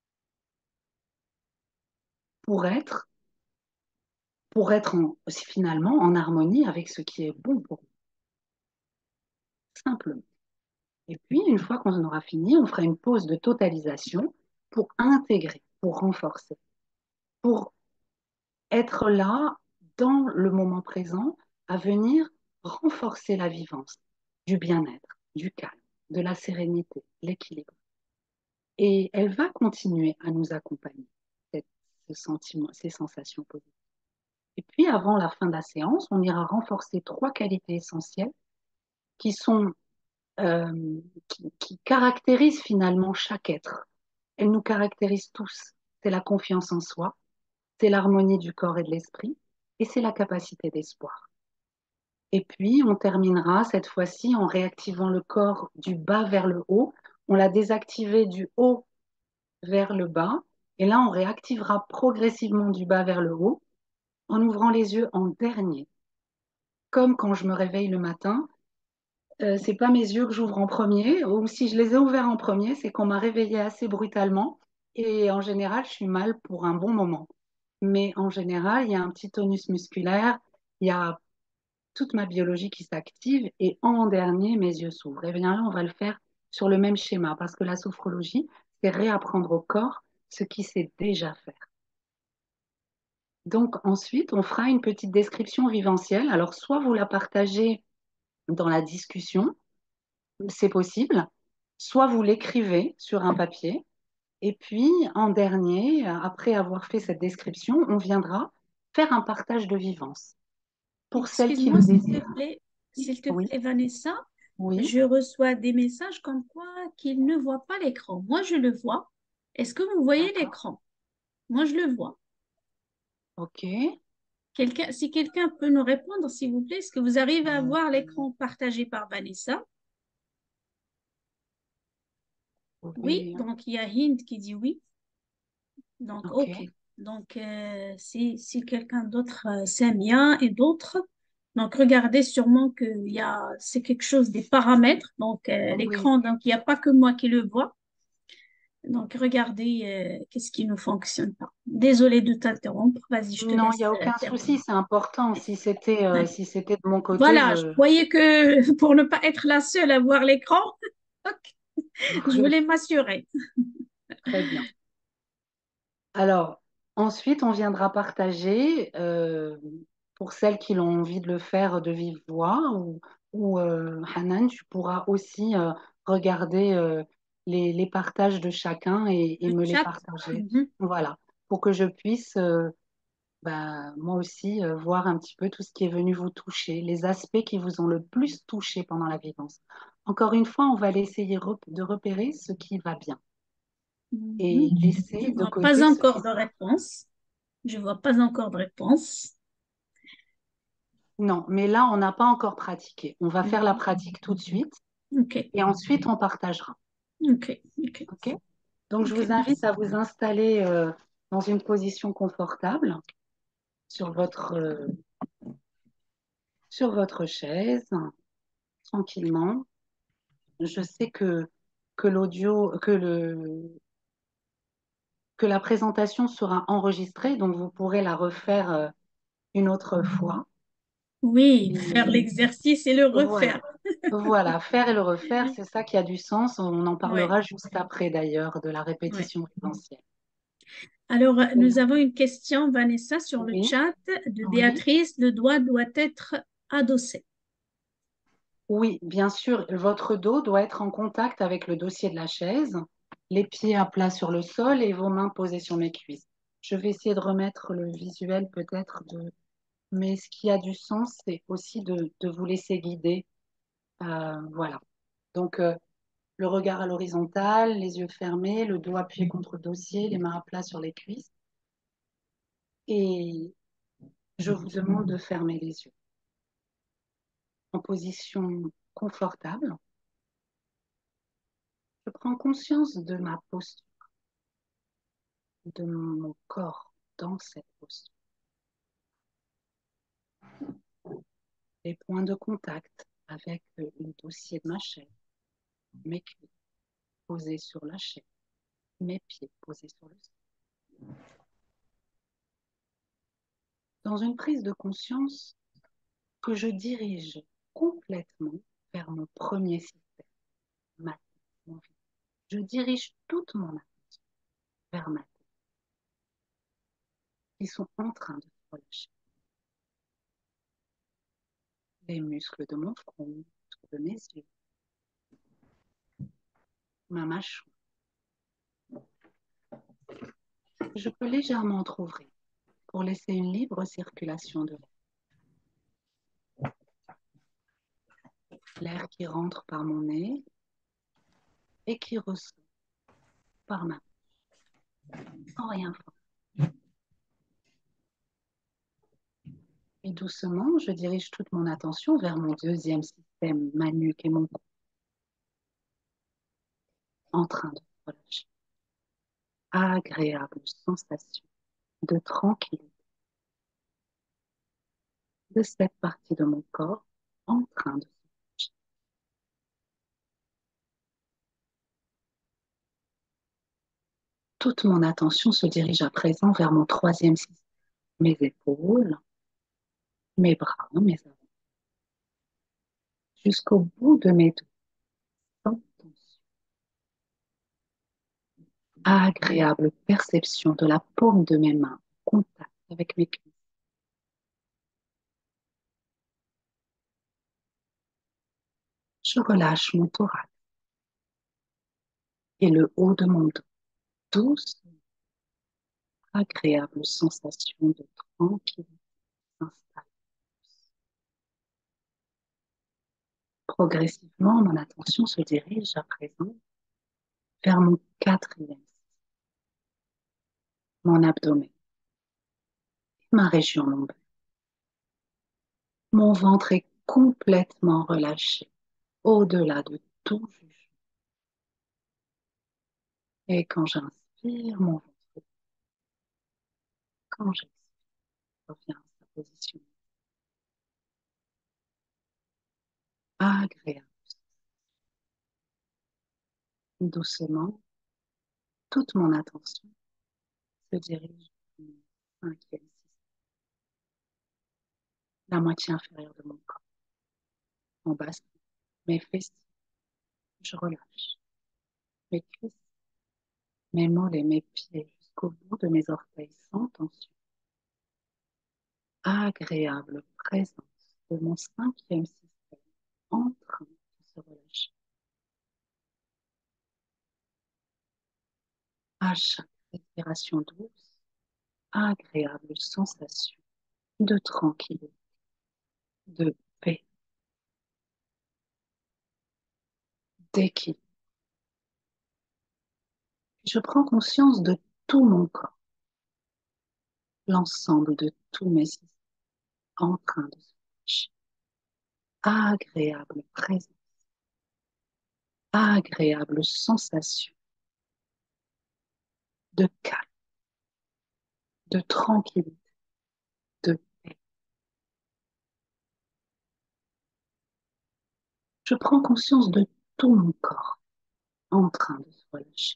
pour être, pour être en- finalement en harmonie avec ce qui est bon pour nous, simplement. Et puis, une fois qu'on aura fini, on fera une pause de totalisation pour intégrer, pour renforcer, pour être là dans le moment présent, à venir renforcer la vivance, du bien-être, du calme, de la sérénité, l'équilibre. Et elle va continuer à nous accompagner, cette- ce sentiment, ces sensations positives. Et puis, avant la fin de la séance, on ira renforcer trois qualités essentielles qui sont, euh, qui, qui caractérisent finalement chaque être. Elles nous caractérisent tous. C'est la confiance en soi, c'est l'harmonie du corps et de l'esprit, et c'est la capacité d'espoir. Et puis, on terminera cette fois-ci en réactivant le corps du bas vers le haut. On l'a désactivé du haut vers le bas. Et là, on réactivera progressivement du bas vers le haut en ouvrant les yeux en dernier. Comme quand je me réveille le matin, euh, c'est pas mes yeux que j'ouvre en premier, ou si je les ai ouverts en premier, c'est qu'on m'a réveillé assez brutalement. Et en général, je suis mal pour un bon moment. Mais en général, il y a un petit tonus musculaire, il y a toute ma biologie qui s'active et en dernier, mes yeux s'ouvrent. Et bien là, on va le faire sur le même schéma parce que la sophrologie, c'est réapprendre au corps ce qui sait déjà faire. Donc ensuite, on fera une petite description vivencielle. Alors, soit vous la partagez dans la discussion, c'est possible, soit vous l'écrivez sur un papier. Et puis, en dernier, après avoir fait cette description, on viendra faire un partage de vivance. Pour celles qui Excuse-moi, le s'il te désirent. plaît, s'il te Oui, plaît, Vanessa, oui, je reçois des messages comme quoi qu'ils ne voient pas l'écran. Moi, je le vois. Est-ce que vous voyez d'accord. l'écran? Moi, je le vois. Ok. Quelqu'un, si quelqu'un peut nous répondre, s'il vous plaît, est-ce que vous arrivez à voir l'écran partagé par Vanessa? Oui, Oui, donc il y a Hind qui dit oui. Donc, ok. OK. Donc, euh, si, si quelqu'un d'autre, euh, Samia et d'autres, donc regardez sûrement qu'il y a, c'est quelque chose des paramètres. Donc, euh, Oui. l'écran, donc il n'y a pas que moi qui le vois. Donc, regardez euh, qu'est-ce qui ne fonctionne pas. Désolée de t'interrompre. Vas-y, je te Non, il n'y laisse a euh, aucun souci, terminer. c'est important. Si c'était euh, Ouais. si c'était de mon côté, Voilà, je je. croyais que pour ne pas être la seule à voir l'écran, je Oui, voulais m'assurer. très bien. Alors, ensuite, on viendra partager, euh, pour celles qui ont envie de le faire de vive voix, ou, ou euh, Hanan, tu pourras aussi euh, regarder euh, les, les partages de chacun et, et Le me les chat. partager. Mhm. Voilà, pour que je puisse euh, ben, moi aussi, euh, voir un petit peu tout ce qui est venu vous toucher, les aspects qui vous ont le plus touché pendant la vivance. Encore une fois, on va essayer rep- de repérer ce qui va bien et Mhm. Je laisser ne de vois pas côté ce qui... encore de réponse. Je vois pas encore de réponse. Non, mais là, on n'a pas encore pratiqué. On va faire la Mhm. pratique tout de suite Ok, et ensuite on partagera. ok, ok, OK? Donc, je ok, vous invite merci. à vous installer euh, dans une position confortable sur votre, euh, sur votre chaise, tranquillement. Je sais que, que l'audio, que le, que la présentation sera enregistrée, donc vous pourrez la refaire euh, une autre fois. Oui, faire Et l'exercice et le voilà, refaire. voilà, faire et le refaire, c'est ça qui a du sens. On en Ouais, parlera juste après d'ailleurs de la ouais. répétition viventielle. Alors, euh, nous avons une question, Vanessa, sur le Oui, chat de oui, Béatrice. Le doigt doit être adossé. oui, bien sûr, votre dos doit être en contact avec le dossier de la chaise, les pieds à plat sur le sol et vos mains posées sur mes cuisses. Je vais essayer de remettre le visuel peut-être de... Mais ce qui a du sens, c'est aussi de, de vous laisser guider. Euh, voilà. Donc, euh, Le regard à l'horizontale, les yeux fermés, le dos appuyé contre le dossier, les mains à plat sur les cuisses. Et je vous demande de fermer les yeux. En position confortable, je prends conscience de ma posture, de mon corps dans cette posture. Les points de contact avec le dossier de ma chaise, mes cuisses posés sur la chaise, mes pieds posés sur le sol. Dans une prise de conscience que je dirige complètement vers mon premier système, ma tête, mon ventre. Je dirige toute mon attention vers ma tête, qui sont en train de se relâcher. Les muscles de mon front, de mes yeux, ma mâchoire. Je peux légèrement entrouvrir pour laisser une libre circulation de l'air. L'air qui rentre par mon nez et qui ressort par ma bouche, sans rien faire. Et doucement, je dirige toute mon attention vers mon deuxième système, ma nuque et mon cou, en train de se relâcher. Agréable sensation de tranquillité de cette partie de mon corps en train de se relâcher. Toute mon attention se dirige à présent vers mon troisième système, mes épaules, mes bras, mes avant, jusqu'au bout de mes doigts, sans tension. Agréable perception de la paume de mes mains en contact avec mes cuisses. Je relâche mon thorax et le haut de mon dos. Douce, agréable sensation de tranquillité s'installe. Progressivement, mon attention se dirige à présent vers mon quatrième, mon abdomen, ma région lombaire. Mon ventre est complètement relâché, au-delà de tout jugement. Et quand j'inspire, mon ventre, quand j'expire, revient à sa position agréable. Doucement, toute mon attention se dirige vers mon cinquième système, la moitié inférieure de mon corps, en bas, mes fessiers, je relâche, mes cuisses, mes mollets et mes pieds jusqu'au bout de mes orteils sans tension. Agréable présence de mon cinquième système en train de se relâcher. À chaque respiration douce, agréable sensation de tranquillité, de paix, d'équilibre. Je prends conscience de tout mon corps, l'ensemble de tous mes systèmes en train de se relâcher. Agréable présence, agréable sensation de calme, de tranquillité, de paix. Je prends conscience de tout mon corps en train de se relâcher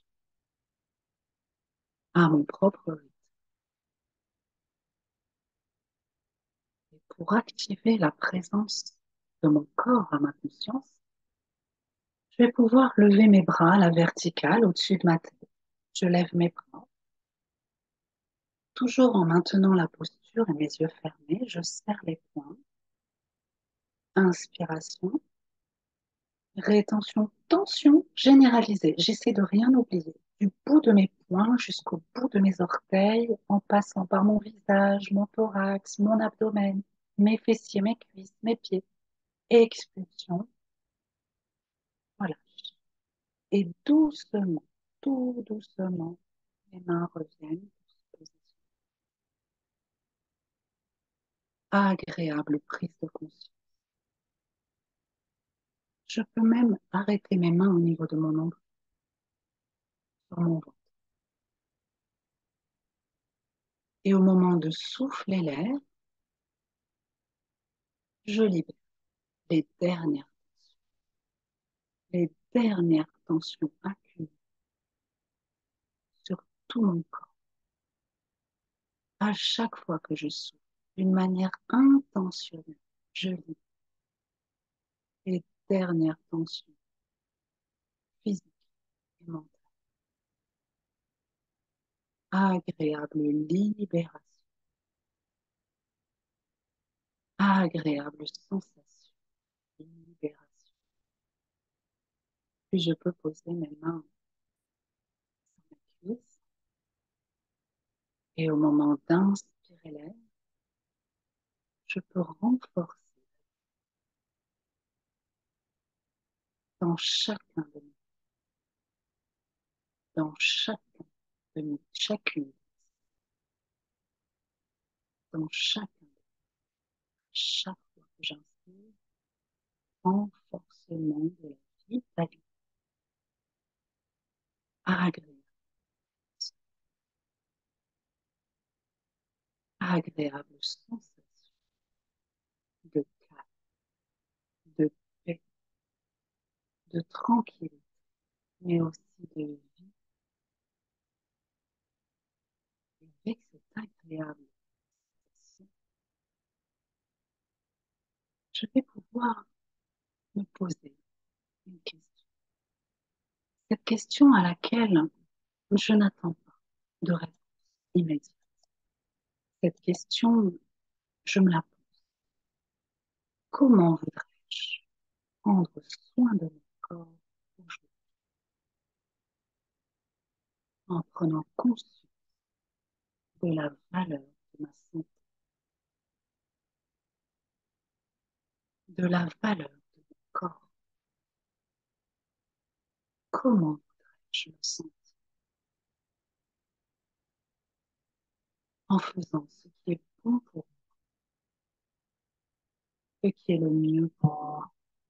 à mon propre rythme. Et pour activer la présence de mon corps à ma conscience, je vais pouvoir lever mes bras à la verticale au-dessus de ma tête. Je lève mes bras, toujours en maintenant la posture et mes yeux fermés. Je serre les poings. Inspiration. Rétention, tension généralisée. J'essaie de rien oublier. Du bout de mes poings jusqu'au bout de mes orteils, en passant par mon visage, mon thorax, mon abdomen, mes fessiers, mes cuisses, mes pieds. Expulsion. Relâche. Et doucement, tout doucement, les mains reviennent pour se positionner. Agréable prise de conscience. Je peux même arrêter mes mains au niveau de mon ombre, sur mon ventre. Et au moment de souffler l'air, je libère les dernières tensions, les dernières tensions accumulées sur tout mon corps. À chaque fois que je souffle, d'une manière intentionnelle, je libère les dernières tensions physiques et mentales. Agréable libération, agréable sensation de libération. Puis je peux poser mes mains sur mes cuisses et au moment d'inspirer l'air, je peux renforcer dans chacun de mes, dans chacun de mes, chacune, dans chacun de mes, chaque fois que j'inspire, renforcement de la vitalité, agréable, agréable sensation de calme, de paix, de tranquillité, mais aussi de vie. Et avec cette agréable sensation, je vais pouvoir me poser une question. Cette question à laquelle je n'attends pas de réponse immédiate. Cette question, je me la pose. Comment voudrais-je prendre soin de mon corps aujourd'hui en prenant conscience de la valeur de ma santé, de la valeur de mon corps? Comment voudrais-je me sentir en faisant ce qui est bon pour moi, ce qui est le mieux pour moi?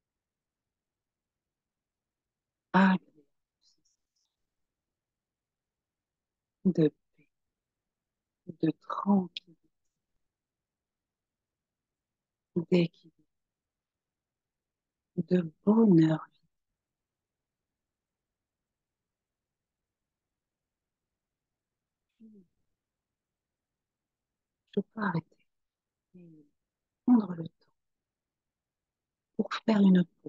Agréable de paix, de tranquillité, d'équilibre, de bonheur. Je peux arrêter et prendre le temps pour faire une pause,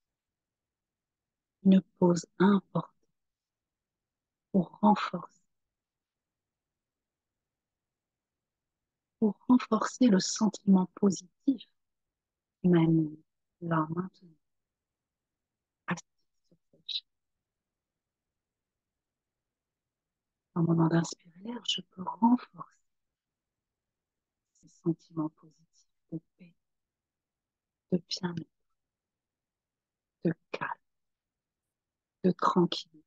une pause importante pour renforcer, pour renforcer le sentiment positif qui m'anime là maintenant, assis sur cette chaise. Au moment d'inspirer l'air, je peux renforcer ces sentiments positifs de paix, de bien-être, de calme, de tranquillité,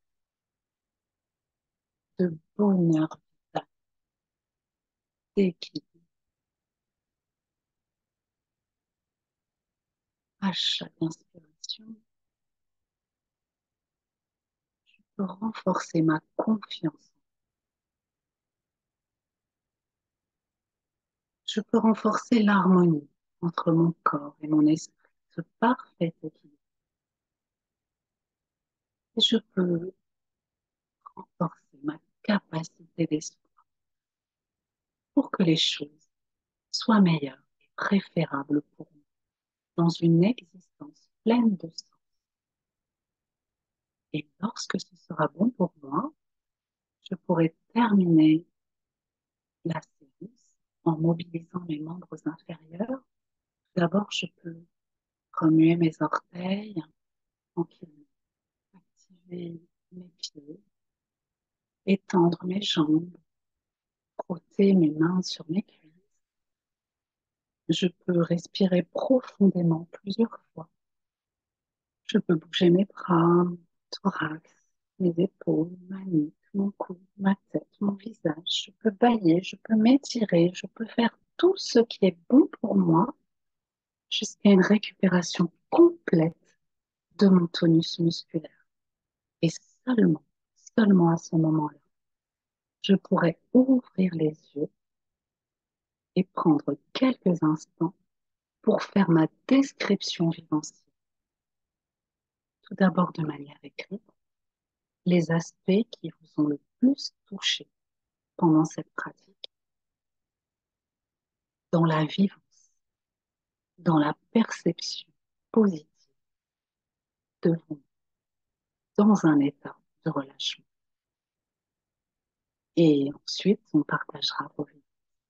de bonheur vital, d'équilibre. À chaque inspiration, je peux renforcer ma confiance. Je peux renforcer l'harmonie entre mon corps et mon esprit, ce parfait équilibre. Et je peux renforcer ma capacité d'esprit pour que les choses soient meilleures et préférables pour moi dans une existence pleine de sens. Et lorsque ce sera bon pour moi, je pourrai terminer la séance en mobilisant mes membres inférieurs. D'abord, je peux remuer mes orteils tranquillement, activer mes pieds, étendre mes jambes, frotter mes mains sur mes cuisses. Je peux respirer profondément plusieurs fois. Je peux bouger mes bras, thorax, mes épaules, ma nuque, mon cou, ma tête, mon visage. Je peux bailler, je peux m'étirer, je peux faire tout ce qui est bon pour moi jusqu'à une récupération complète de mon tonus musculaire. Et seulement, seulement à ce moment-là, je pourrais ouvrir les yeux et prendre quelques instants pour faire ma description vivencielle. Tout d'abord de manière écrite, les aspects qui vous ont le plus touché pendant cette pratique, dans la vivance, dans la perception positive de vous, dans un état de relâchement. Et ensuite, on partagera vos vies.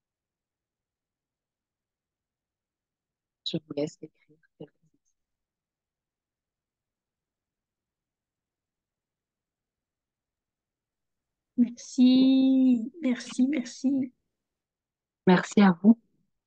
Je vous laisse écrire quelques instants. Merci, merci, merci. Merci à vous.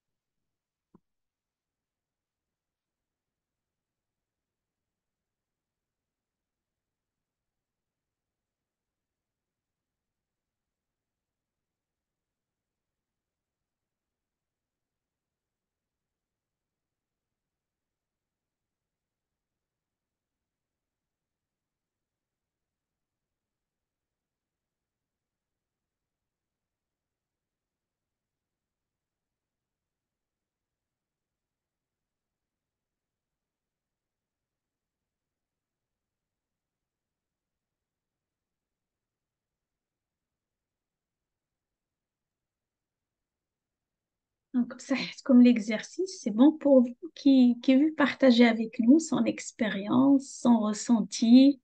Donc, ça, comme l'exercice, c'est bon pour vous qui, qui veut partager avec nous son expérience, son ressenti.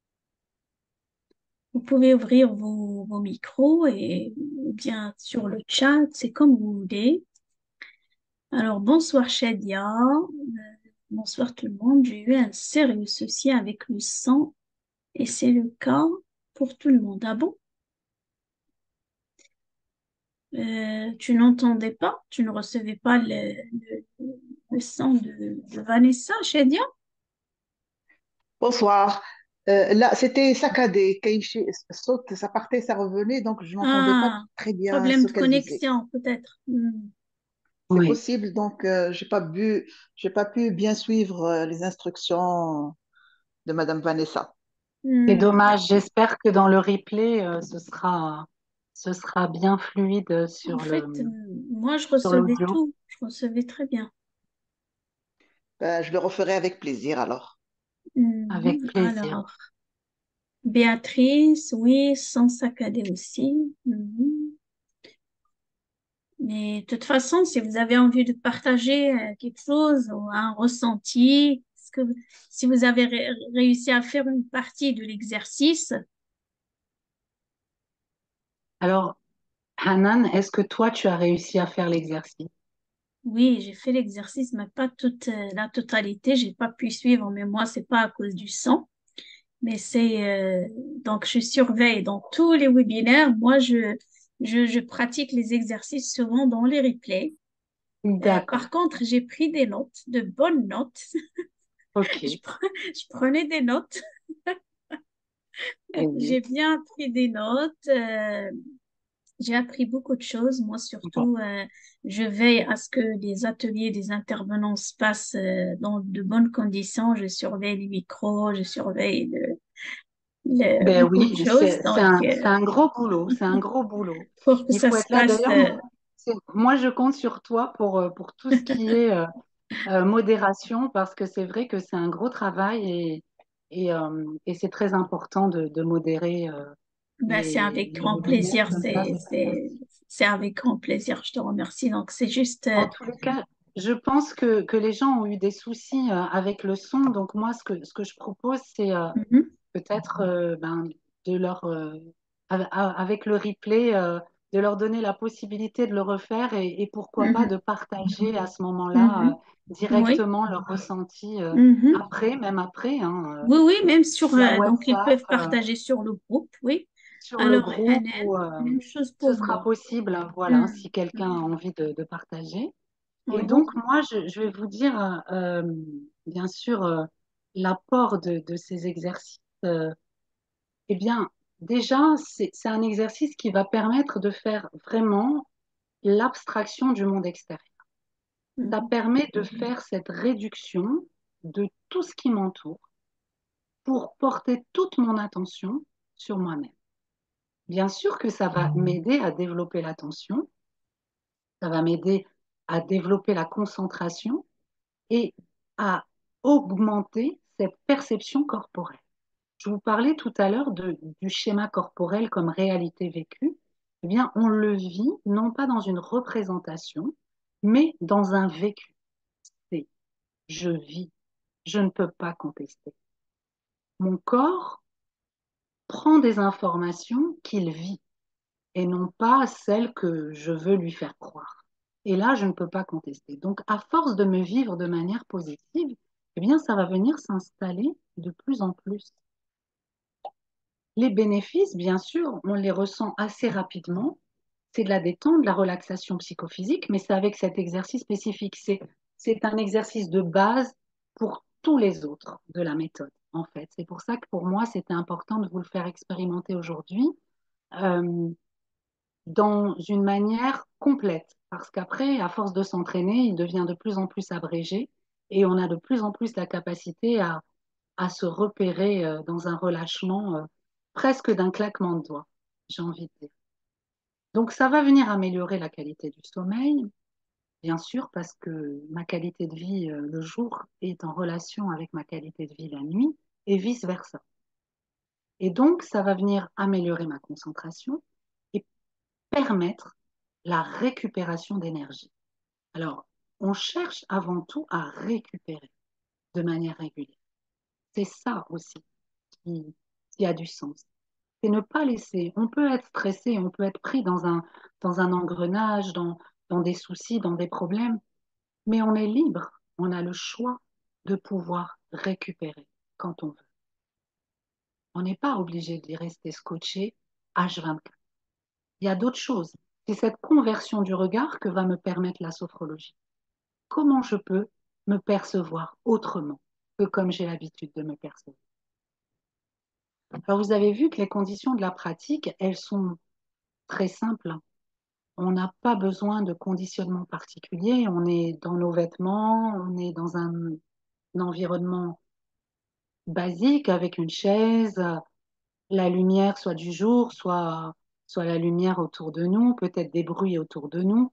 Vous pouvez ouvrir vos, vos micros et ou bien sur le chat, c'est comme vous voulez. Alors, bonsoir Shadia, Euh, bonsoir tout le monde. J'ai eu un sérieux souci avec le sang et c'est le cas pour tout le monde. Ah bon? Euh, tu n'entendais pas? Tu ne recevais pas le, le, le sang de, de Vanessa, Shadia? Bonsoir. Euh, là, c'était saccadé. Keishi saute, ça partait, ça revenait, donc je n'entendais pas Ah, très bien problème ce de qu'elle disait. connexion, peut-être. Hmm. C'est Oui. possible, donc euh, j'ai pas pu, j'ai pas pu bien suivre euh, les instructions de Madame Vanessa. C'est Hmm. dommage. J'espère que dans le replay, euh, ce sera, ce sera bien fluide En sur fait, le, hmm, moi, je sur recevais l'audio. tout. Je recevais très bien. Ben, je le referai avec plaisir alors. Avec Hmm. plaisir. Alors, Béatrice, oui, sans saccader aussi. Hmm. Mais de toute façon, si vous avez envie de partager euh, quelque chose ou un ressenti, est-ce que si vous avez ré- réussi à faire une partie de l'exercice, Alors, Hanan, est-ce que toi, tu as réussi à faire l'exercice? oui, j'ai fait l'exercice, mais pas toute euh, la totalité. J'ai pas pu suivre, mais moi, c'est pas à cause du sang. Mais c'est euh, donc je surveille dans tous les webinaires. Moi, je, je, je pratique les exercices souvent dans les replays. Euh, D'accord. par contre, j'ai pris des notes, de bonnes notes. Je, OK. pre- je prenais des notes. Eh bien, J'ai bien pris des notes. Euh, j'ai appris beaucoup de choses. Moi, bon. surtout, euh, je veille à ce que les ateliers des intervenants se passent euh, dans de bonnes conditions. Je surveille les micros, je surveille le- le- Ben beaucoup de oui, choses. c'est c'est Donc, un, euh, c'est un gros boulot, c'est un gros boulot. pour que Il ça faut se être là. passe. D'ailleurs, euh, moi, c'est- moi, je compte sur toi pour, euh, pour tout ce qui est euh, euh, modération, parce que c'est vrai que c'est un gros travail et, et, euh, et c'est très important de, de modérer euh, Ben, c'est les, avec les grand webinaires plaisir. comme ça, C'est, c'est très bien. c'est, c'est avec grand plaisir. Je te remercie. Donc, c'est juste. euh, En tous les cas, je pense que, que les gens ont eu des soucis euh, avec le son, donc moi, ce que, ce que je propose, c'est euh, mhm, peut-être euh, ben, de leur, euh, av- avec le replay, euh, de leur donner la possibilité de le refaire et, et pourquoi pas mhm, de partager à ce moment-là euh, mhm. Oui. directement leur ressenti euh, Mhm. après, même après, hein, euh, Oui, oui, même sur. via euh, donc, ils WhatsApp, peuvent euh, partager sur le groupe. Oui. sur le Alors, groupe Hanan, ou euh, même chose ce pour sera moi. possible, hein, voilà, Mhm. si quelqu'un a envie de, de partager. Et Oui. donc, moi, je, je vais vous dire, euh, bien sûr, euh, l'apport de, de ces exercices. euh, Eh bien, déjà, c'est c'est un exercice qui va permettre de faire vraiment l'abstraction du monde extérieur. Ça Mhm. permet de faire cette réduction de tout ce qui m'entoure pour porter toute mon attention sur moi-même. Bien sûr que ça va m'aider à développer l'attention, ça va m'aider à développer la concentration et à augmenter cette perception corporelle. Je vous parlais tout à l'heure de- du schéma corporel comme réalité vécue. Eh bien, on le vit non pas dans une représentation, mais dans un vécu. C'est je vis, je ne peux pas contester. Mon corps prend des informations qu'il vit et non pas celles que je veux lui faire croire. Et là, je ne peux pas contester. Donc, à force de me vivre de manière positive, eh bien, ça va venir s'installer de plus en plus. Les bénéfices, bien sûr, on les ressent assez rapidement. C'est de la détente, de la relaxation psychophysique, mais c'est avec cet exercice spécifique. C'est, c'est un exercice de base pour tous les autres de la méthode, en fait. C'est pour ça que pour moi, c'était important de vous le faire expérimenter aujourd'hui euh, dans une manière complète. Parce qu'après, à force de s'entraîner, il devient de plus en plus abrégé et on a de plus en plus la capacité à à se repérer euh, dans un relâchement euh, presque d'un claquement de doigts, j'ai envie de dire. Donc ça va venir améliorer la qualité du sommeil, bien sûr, parce que ma qualité de vie euh, le jour est en relation avec ma qualité de vie la nuit, et vice-versa. Et donc ça va venir améliorer ma concentration et permettre la récupération d'énergie. Alors, on cherche avant tout à récupérer de manière régulière. C'est ça aussi qui, qui a du sens. C'est ne pas laisser. On peut être stressé, on peut être pris dans un, dans un engrenage, dans, dans des soucis, dans des problèmes, mais on est libre. On a le choix de pouvoir récupérer quand on veut. On n'est pas obligé d'y rester scotché H vingt-quatre. Il y a d'autres choses. C'est cette conversion du regard que va me permettre la sophrologie. Comment je peux me percevoir autrement que comme j'ai l'habitude de me percevoir. Alors vous avez vu que les conditions de la pratique, elles sont très simples. On n'a pas besoin de conditionnement particulier. On est dans nos vêtements, on est dans un, un environnement basique avec une chaise, la lumière soit du jour, soit, soit la lumière autour de nous, peut-être des bruits autour de nous.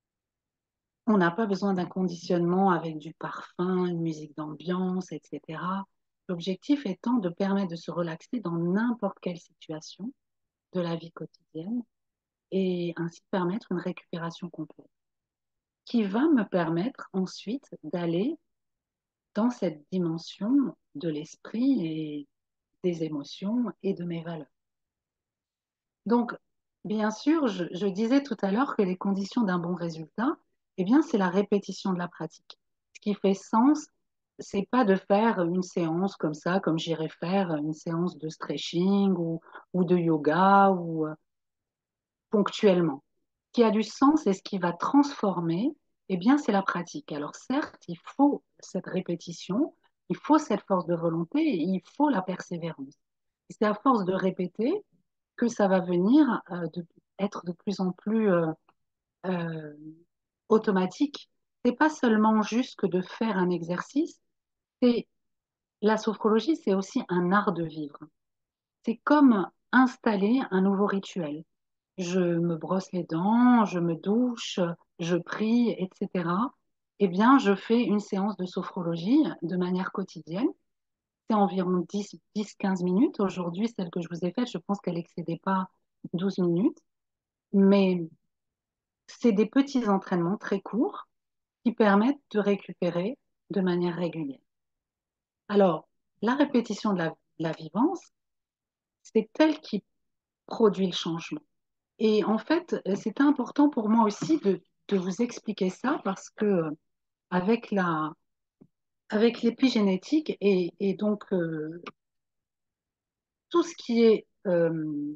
On n'a pas besoin d'un conditionnement avec du parfum, une musique d'ambiance, et cetera. L'objectif étant de permettre de se relaxer dans n'importe quelle situation de la vie quotidienne et ainsi permettre une récupération complète, qui va me permettre ensuite d'aller dans cette dimension de l'esprit et des émotions et de mes valeurs. Donc, bien sûr, je, je disais tout à l'heure que les conditions d'un bon résultat, eh bien, c'est la répétition de la pratique. Ce qui fait sens, c'est pas de faire une séance comme ça, comme j'irais faire une séance de stretching ou, ou de yoga ou euh, ponctuellement. Ce qui a du sens et ce qui va transformer, eh bien, c'est la pratique. Alors certes, il faut cette répétition, il faut cette force de volonté et il faut la persévérance. Et c'est à force de répéter que ça va venir euh, de, être de plus en plus euh, euh, automatique. C'est pas seulement juste que de faire un exercice, c'est la sophrologie, c'est aussi un art de vivre. C'est comme installer un nouveau rituel. Je me brosse les dents, je me douche, je prie, et cetera. Eh bien, je fais une séance de sophrologie de manière quotidienne. C'est environ dix quinze minutes. Aujourd'hui, celle que je vous ai faite, je pense qu'elle n'excédait pas douze minutes. Mais c'est des petits entraînements très courts qui permettent de récupérer de manière régulière. Alors, la répétition de la, de la vivance, c'est elle qui produit le changement. Et en fait, c'était important pour moi aussi de, de vous expliquer ça parce que avec la, avec l'épigénétique et, et donc euh, tout ce qui est euh,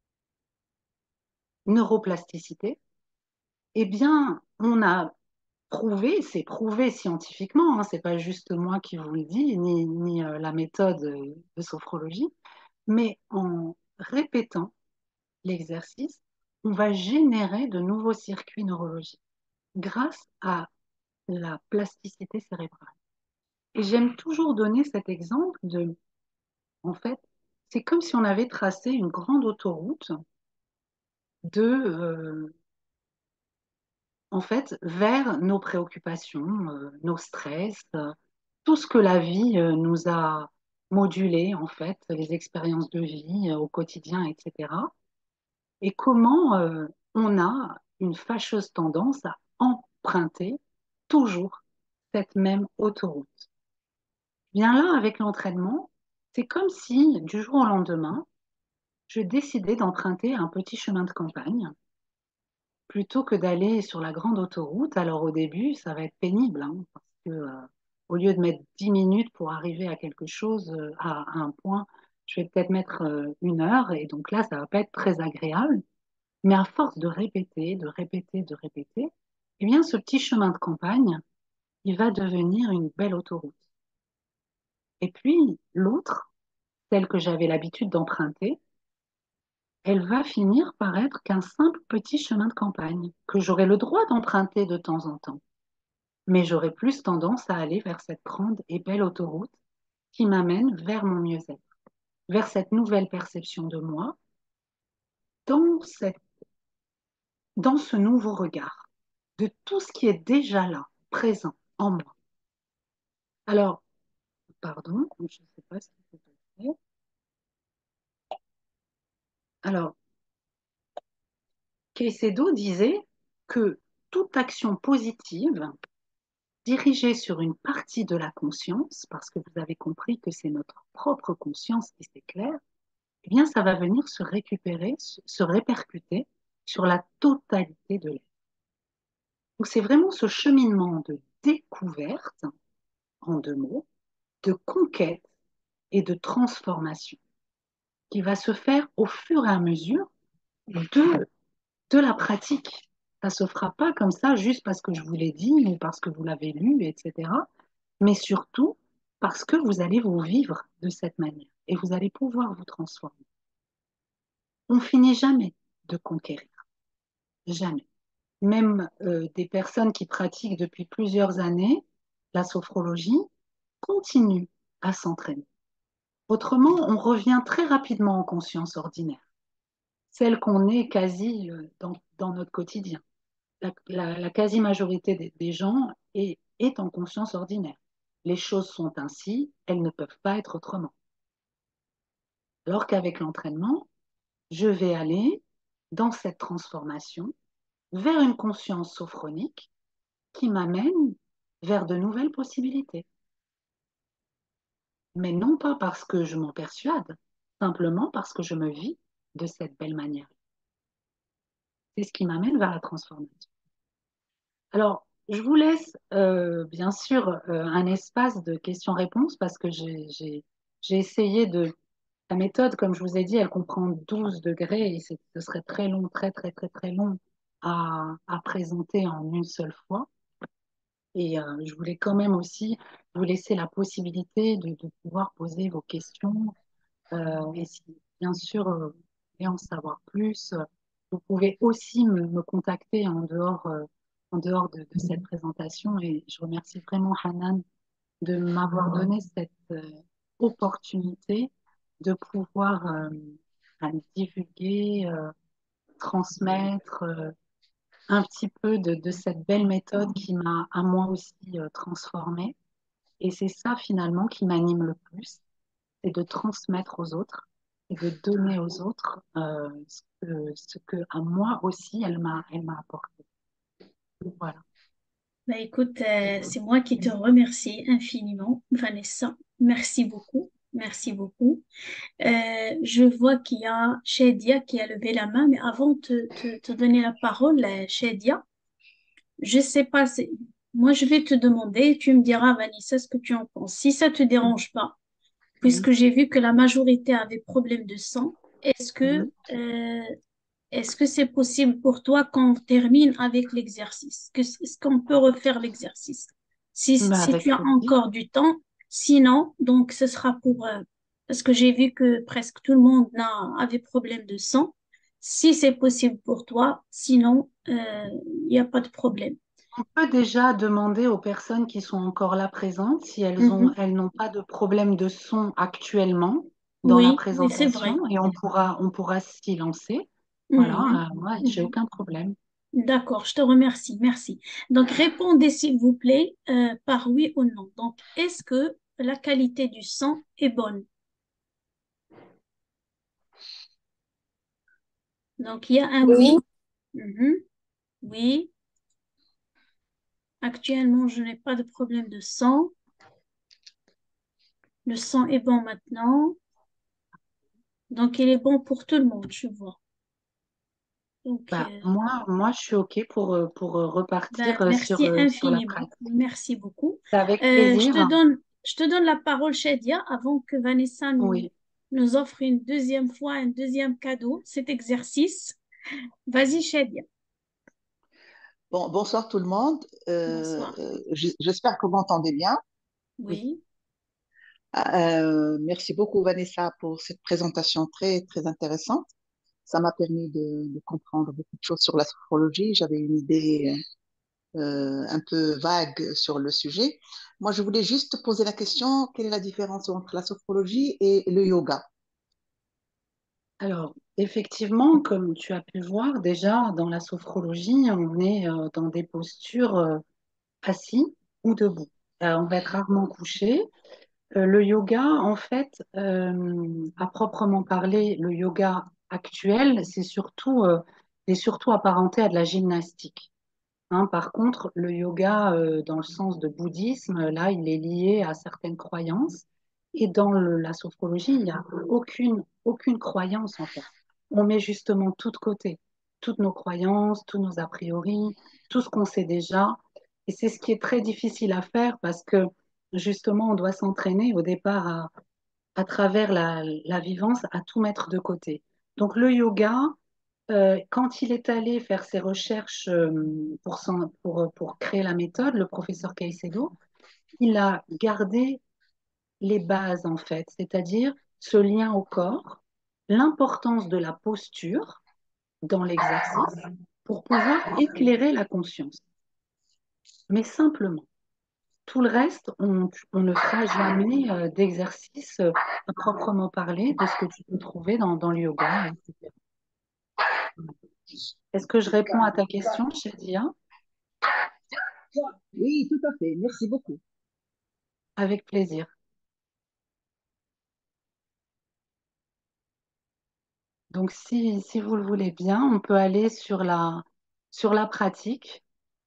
neuroplasticité, eh bien, on a prouvé, c'est prouvé scientifiquement, hein, c'est pas juste moi qui vous le dis, ni, ni euh, la méthode de sophrologie, mais en répétant l'exercice, on va générer de nouveaux circuits neurologiques grâce à la plasticité cérébrale. Et j'aime toujours donner cet exemple de, en fait, c'est comme si on avait tracé une grande autoroute de, euh, en fait, vers nos préoccupations, euh, nos stress, euh, tout ce que la vie euh, nous a modulé, en fait, les expériences de vie euh, au quotidien, et cetera. Et comment euh, on a une fâcheuse tendance à emprunter toujours cette même autoroute. Bien là, avec l'entraînement, c'est comme si du jour au lendemain, je décidais d'emprunter un petit chemin de campagne plutôt que d'aller sur la grande autoroute. Alors au début, ça va être pénible, hein, parce que euh, au lieu de mettre dix minutes pour arriver à quelque chose, euh, à, à un point, je vais peut-être mettre euh, une heure, et donc là, ça va pas être très agréable. Mais à force de répéter, de répéter, de répéter, eh bien, ce petit chemin de campagne, il va devenir une belle autoroute. Et puis, l'autre, celle que j'avais l'habitude d'emprunter, elle va finir par être qu'un simple petit chemin de campagne que j'aurai le droit d'emprunter de temps en temps. Mais j'aurai plus tendance à aller vers cette grande et belle autoroute qui m'amène vers mon mieux-être, vers cette nouvelle perception de moi, dans cette, dans ce nouveau regard, de tout ce qui est déjà là, présent en moi. Alors, pardon, je ne sais pas ce qui s'est passé. Alors, Caicedo disait que toute action positive dirigée sur une partie de la conscience, parce que vous avez compris que c'est notre propre conscience qui s'éclaire, eh bien, ça va venir se récupérer, se se répercuter sur la totalité de l'être. Donc, c'est vraiment ce cheminement de découverte, en deux mots, de conquête et de transformation qui va se faire au fur et à mesure de, de la pratique. Ça ne se fera pas comme ça juste parce que je vous l'ai dit ou parce que vous l'avez lu, et cetera. Mais surtout parce que vous allez vous vivre de cette manière et vous allez pouvoir vous transformer. On finit jamais de conquérir, jamais. Même euh, des personnes qui pratiquent depuis plusieurs années la sophrologie continuent à s'entraîner. Autrement, on revient très rapidement en conscience ordinaire, celle qu'on est quasi euh, dans, dans notre quotidien. La, la- la quasi-majorité des, des gens est, est en conscience ordinaire. Les choses sont ainsi, elles ne peuvent pas être autrement. Alors qu'avec l'entraînement, je vais aller dans cette transformation vers une conscience sophronique qui m'amène vers de nouvelles possibilités. Mais non pas parce que je m'en persuade, simplement parce que je me vis de cette belle manière. C'est ce qui m'amène vers la transformation. Alors, je vous laisse euh, bien sûr euh, un espace de questions-réponses parce que j'ai j'ai- j'ai essayé de... La méthode, comme je vous ai dit, elle comprend douze degrés et c'est- ce serait très long, très très très très long à, à présenter en une seule fois. Et euh, je voulais quand même aussi vous laisser la possibilité de, de pouvoir poser vos questions. Euh, et si bien sûr euh, vous voulez en savoir plus, euh, vous pouvez aussi me, me contacter en dehors, euh, en dehors de, de cette présentation. Et je remercie vraiment Hanan de m'avoir donné cette euh, opportunité de pouvoir euh, euh, divulguer, euh, transmettre euh, un petit peu de, de cette belle méthode qui m'a à moi aussi euh, transformée. Et c'est ça finalement qui m'anime le plus, c'est de transmettre aux autres et de donner aux autres euh, ce que, ce que à moi aussi elle m'a elle m'a apporté. Voilà. Bah, écoute, euh, c'est moi qui te remercie infiniment, Vanessa. Merci beaucoup. Merci beaucoup. Euh, je vois qu'il y a Shadia qui a levé la main, mais avant de te, te, te donner la parole, euh, Shadia, je sais pas, c'est- moi je vais te demander, tu me diras, Vanessa, ce que tu en penses. Si ça te dérange pas, Mhm. puisque j'ai vu que la majorité avait problème de sang, est-ce que Mhm. euh, est-ce que c'est possible pour toi qu'on termine avec l'exercice? Que- Est-ce qu'on peut refaire l'exercice? Si, Bah, si avec tu as plaisir. encore du temps, sinon, donc ce sera pour, euh, parce que j'ai vu que presque tout le monde n'a, avait problème de sang. Si c'est possible pour toi, sinon, euh, il n'y a pas de problème. On peut déjà demander aux personnes qui sont encore là présentes si elles ont, Mhm. elles n'ont pas de problème de son actuellement dans la Oui, oui, c'est vrai. présentation et on pourra, on pourra s'y lancer. Mhm. Voilà, euh, moi, j'ai Mhm. aucun problème. D'accord, je te remercie. Merci. Donc, répondez s'il vous plaît euh, par oui ou non. Donc, est-ce que la qualité du sang est bonne? Donc, il y a un oui. Mhm. Oui. Actuellement, je n'ai pas de problème de sang. Le sang est bon maintenant. Donc, il est bon pour tout le monde, je vois. Donc, Bah, euh, moi, moi, je suis OK pour, euh, pour euh, ben, repartir euh, sur, merci euh, sur la infiniment. pratique. Merci beaucoup. C'est avec Euh, je plaisir. te donne, je te donne la parole, Shadia, avant que Vanessa nous, Oui. nous offre une deuxième fois un deuxième cadeau, cet exercice. Vas-y, Shadia. Bon, bonsoir tout le monde. Euh, Bonsoir. euh, j- j'espère que vous m'entendez bien. Oui. Oui. Euh, merci beaucoup, Vanessa, pour cette présentation très, très intéressante. Ça m'a permis de, de comprendre beaucoup de choses sur la sophrologie. J'avais une idée euh, un peu vague sur le sujet. Moi, je voulais juste poser la question, quelle est la différence entre la sophrologie et le yoga? Alors, effectivement, comme tu as pu voir, déjà, dans la sophrologie, on est euh, dans des postures euh, assis ou debout. Euh, on va être rarement couché. Euh, le yoga, en fait, euh, à proprement parler, le yoga actuel, c'est surtout, euh, est surtout apparenté à de la gymnastique. Hein, par contre, le yoga, euh, dans le sens de bouddhisme, là, il est lié à certaines croyances. Et dans le- la sophrologie, il n'y a aucune, aucune croyance, en fait. On met justement tout de côté, toutes nos croyances, tous nos a priori, tout ce qu'on sait déjà. Et c'est ce qui est très difficile à faire parce que, justement, on doit s'entraîner au départ à, à travers la, la vivance à tout mettre de côté. Donc, le yoga, euh, quand il est allé faire ses recherches euh, pour, son- pour, pour créer la méthode, le professeur Caicedo, il a gardé les bases en fait, c'est-à-dire ce lien au corps, l'importance de la posture dans l'exercice pour pouvoir éclairer la conscience. Mais simplement, tout le reste, on, on ne fera jamais euh, d'exercice euh, à proprement parler de ce que tu peux trouver dans, dans le yoga, et cetera. Est-ce que je réponds à ta question, Shadia? Oui, tout à fait. Merci beaucoup. Avec plaisir. Donc, si, si vous le voulez bien, on peut aller sur la, sur la pratique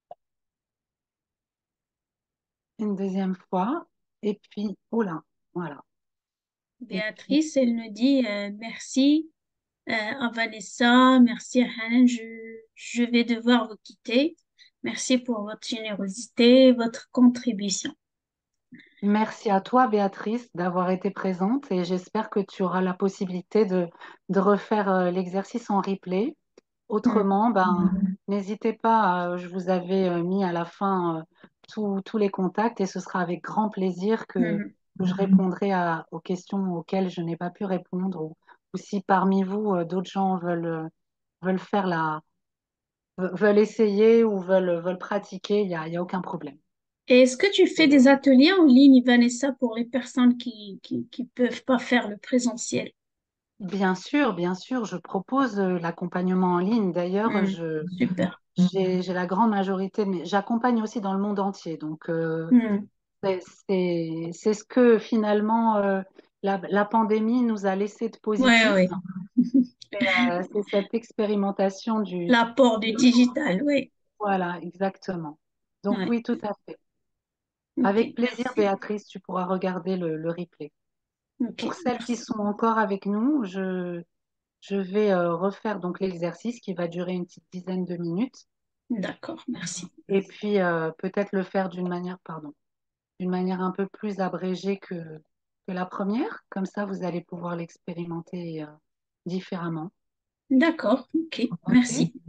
une deuxième fois. Et puis, oula, voilà. Et puis, Béatrice, elle nous dit euh, merci euh, à Vanessa, merci à Hanan. Je, je vais devoir vous quitter. Merci pour votre générosité, votre contribution. merci à toi, Béatrice, d'avoir été présente et j'espère que tu auras la possibilité de, de refaire euh, l'exercice en replay. Mm. Autrement, ben, n'hésitez pas, euh, je vous avais euh, mis à la fin euh, tous tous les contacts et ce sera avec grand plaisir que, Mhm. que je répondrai à- aux questions auxquelles je n'ai pas pu répondre ou, ou si parmi vous, euh, d'autres gens veulent, euh, veulent faire la, veulent essayer ou veulent, veulent pratiquer, il n'y a, il y a aucun problème. Et est-ce que tu fais des ateliers en ligne, Vanessa, pour les personnes qui qui, qui peuvent pas faire le présentiel? Bien sûr, bien sûr, je propose euh, l'accompagnement en ligne. D'ailleurs, Mm. je, Super. j'ai, j'ai la grande majorité, mais j'accompagne aussi dans le monde entier. Donc, euh, Mm. C'est c'est- c'est ce que finalement euh, la, la pandémie nous a laissé de Ouais, positif. ouais. Euh, c'est cette expérimentation du... L'apport du digital, oui. Voilà, exactement. Donc Ouais. oui, tout à fait. Ok, Avec plaisir, merci. Béatrice, tu pourras regarder le, le replay. Ok, Pour celles qui merci. sont encore avec nous, je, je vais euh, refaire donc l'exercice qui va durer une petite dizaine de minutes. D'accord, merci. Et puis euh, peut-être le faire d'une manière, pardon, d'une manière un peu plus abrégée que, que la première. Comme ça, vous allez pouvoir l'expérimenter euh, différemment. D'accord, ok, OK? merci.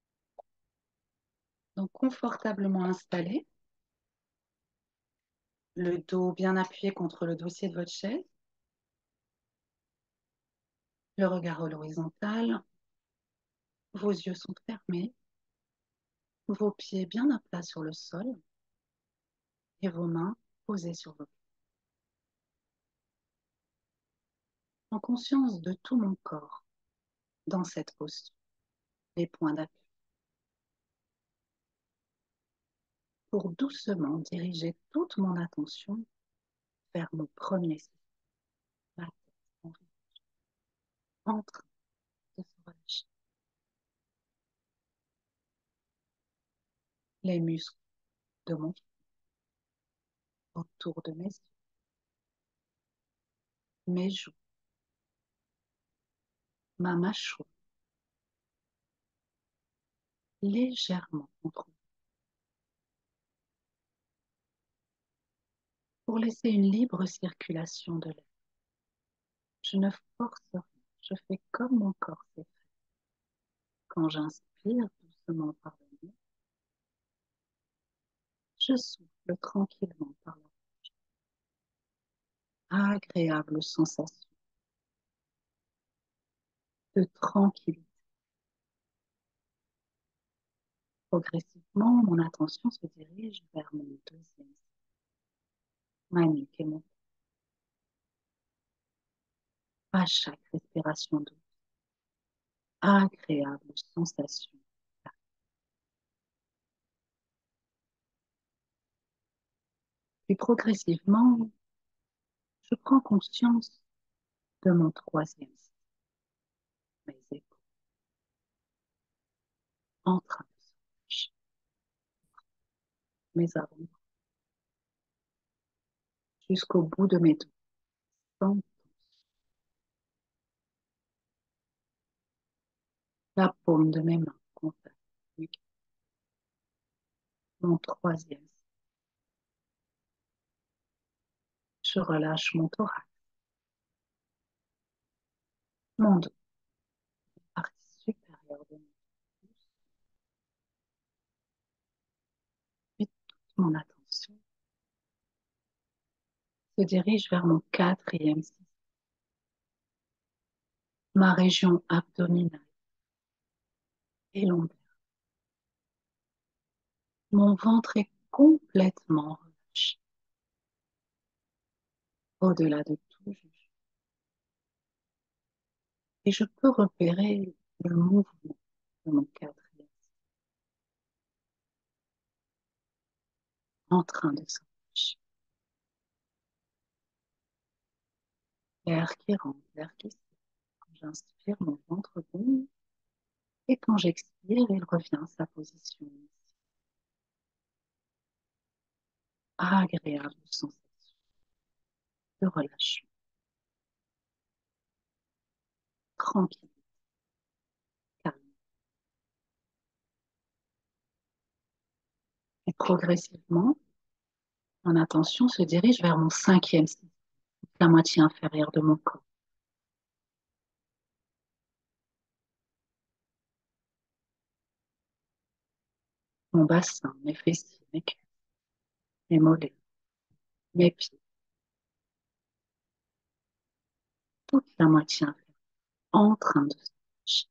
Donc, confortablement installé. Le dos bien appuyé contre le dossier de votre chaise. Le regard à l'horizontale. Vos yeux sont fermés. Vos pieds bien à plat sur le sol. Et vos mains posées sur vos pieds. En conscience de tout mon corps dans cette posture. Les points d'appui. Pour doucement diriger toute mon attention vers mon premier cycle. La tête en train de se relâcher. Les muscles de mon front autour de mes yeux, mes joues, ma mâchoire légèrement entrouverte pour laisser une libre circulation de l'air. Je ne force rien, je fais comme mon corps s'est fait. Quand j'inspire doucement par le nez, je souffle tranquillement par la bouche. Agréable sensation de tranquillité. Progressivement, mon attention se dirige vers mon deuxième cycle, ma nuque et mon tête. À chaque respiration douce, agréable sensation. Puis progressivement, je prends conscience de mon troisième cycle, mes épaules, en train de se relâcher, mes avant jusqu'au bout de mes doigts, sans la paume de mes mains contacte mon troisième cycle. Je relâche mon thorax, mon dos, la partie supérieure de mon dos, et toute mon attention se dirige vers mon quatrième cycle, ma région abdominale et lombaire. Mon ventre est complètement relâché, au-delà de tout jugement. Et je peux repérer le mouvement de mon quatrième cycle en train de s'enrichir. L'air qui rentre, l'air qui sort. Quand j'inspire, mon ventre gonfle. Et quand j'expire, il revient à sa position initiale. Agréable sensation de relâchement, tranquille, calme. Et progressivement, mon attention se dirige vers mon cinquième cycle, la moitié inférieure de mon corps. Mon bassin, mes fessiers, mes cuisses, mes mollets, mes pieds, toute la moitié inférieure en train de se relâcher.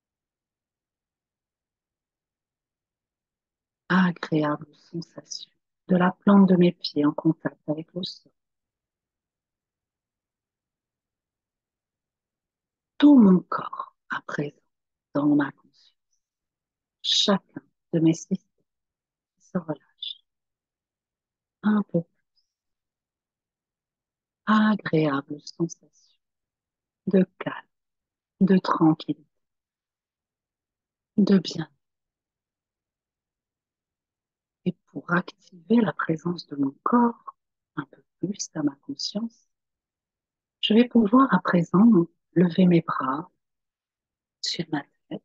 Agréable sensation de la plante de mes pieds en contact avec le sol. Tout mon corps à présent dans ma conscience. Chacun de mes systèmes se relâche un peu plus. Agréable sensation de calme, de tranquillité, de bien. Et pour activer la présence de mon corps un peu plus à ma conscience, je vais pouvoir à présent lever mes bras sur ma tête.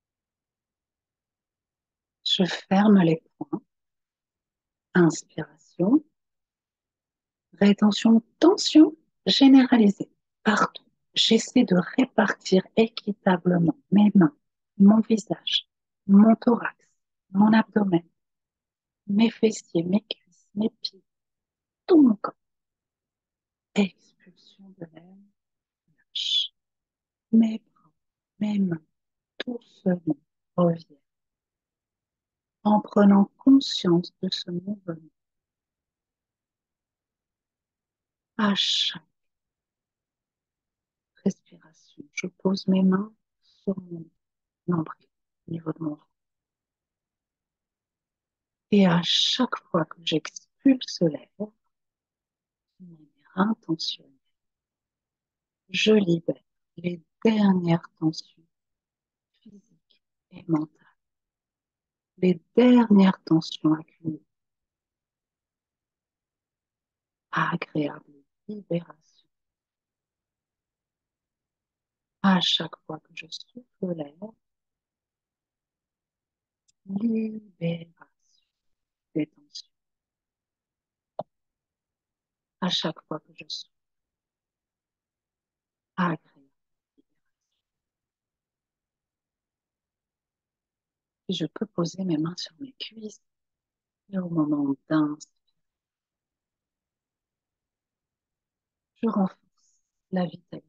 Je ferme les poings. Inspiration. Rétention, tension généralisée partout. J'essaie de répartir équitablement mes mains, mon visage, mon thorax, mon abdomen, mes fessiers, mes cuisses, mes pieds, tout mon corps. Expulsion de l'air, lâche. Mes bras, mes mains, doucement reviennent en prenant conscience de ce mouvement à chaque respiration. Je pose mes mains sur mon nombril, au niveau de mon ventre. Et à chaque fois que j'expulse l'air, de manière intentionnelle, je libère les dernières tensions physiques et mentales, les dernières tensions accumulées. Agréable libération. À chaque fois que je souffle l'air, libération des tensions. À chaque fois que je souffle, agréable libération. Et je peux poser mes mains sur mes cuisses et au moment d'inspirer, je renforce la vitalité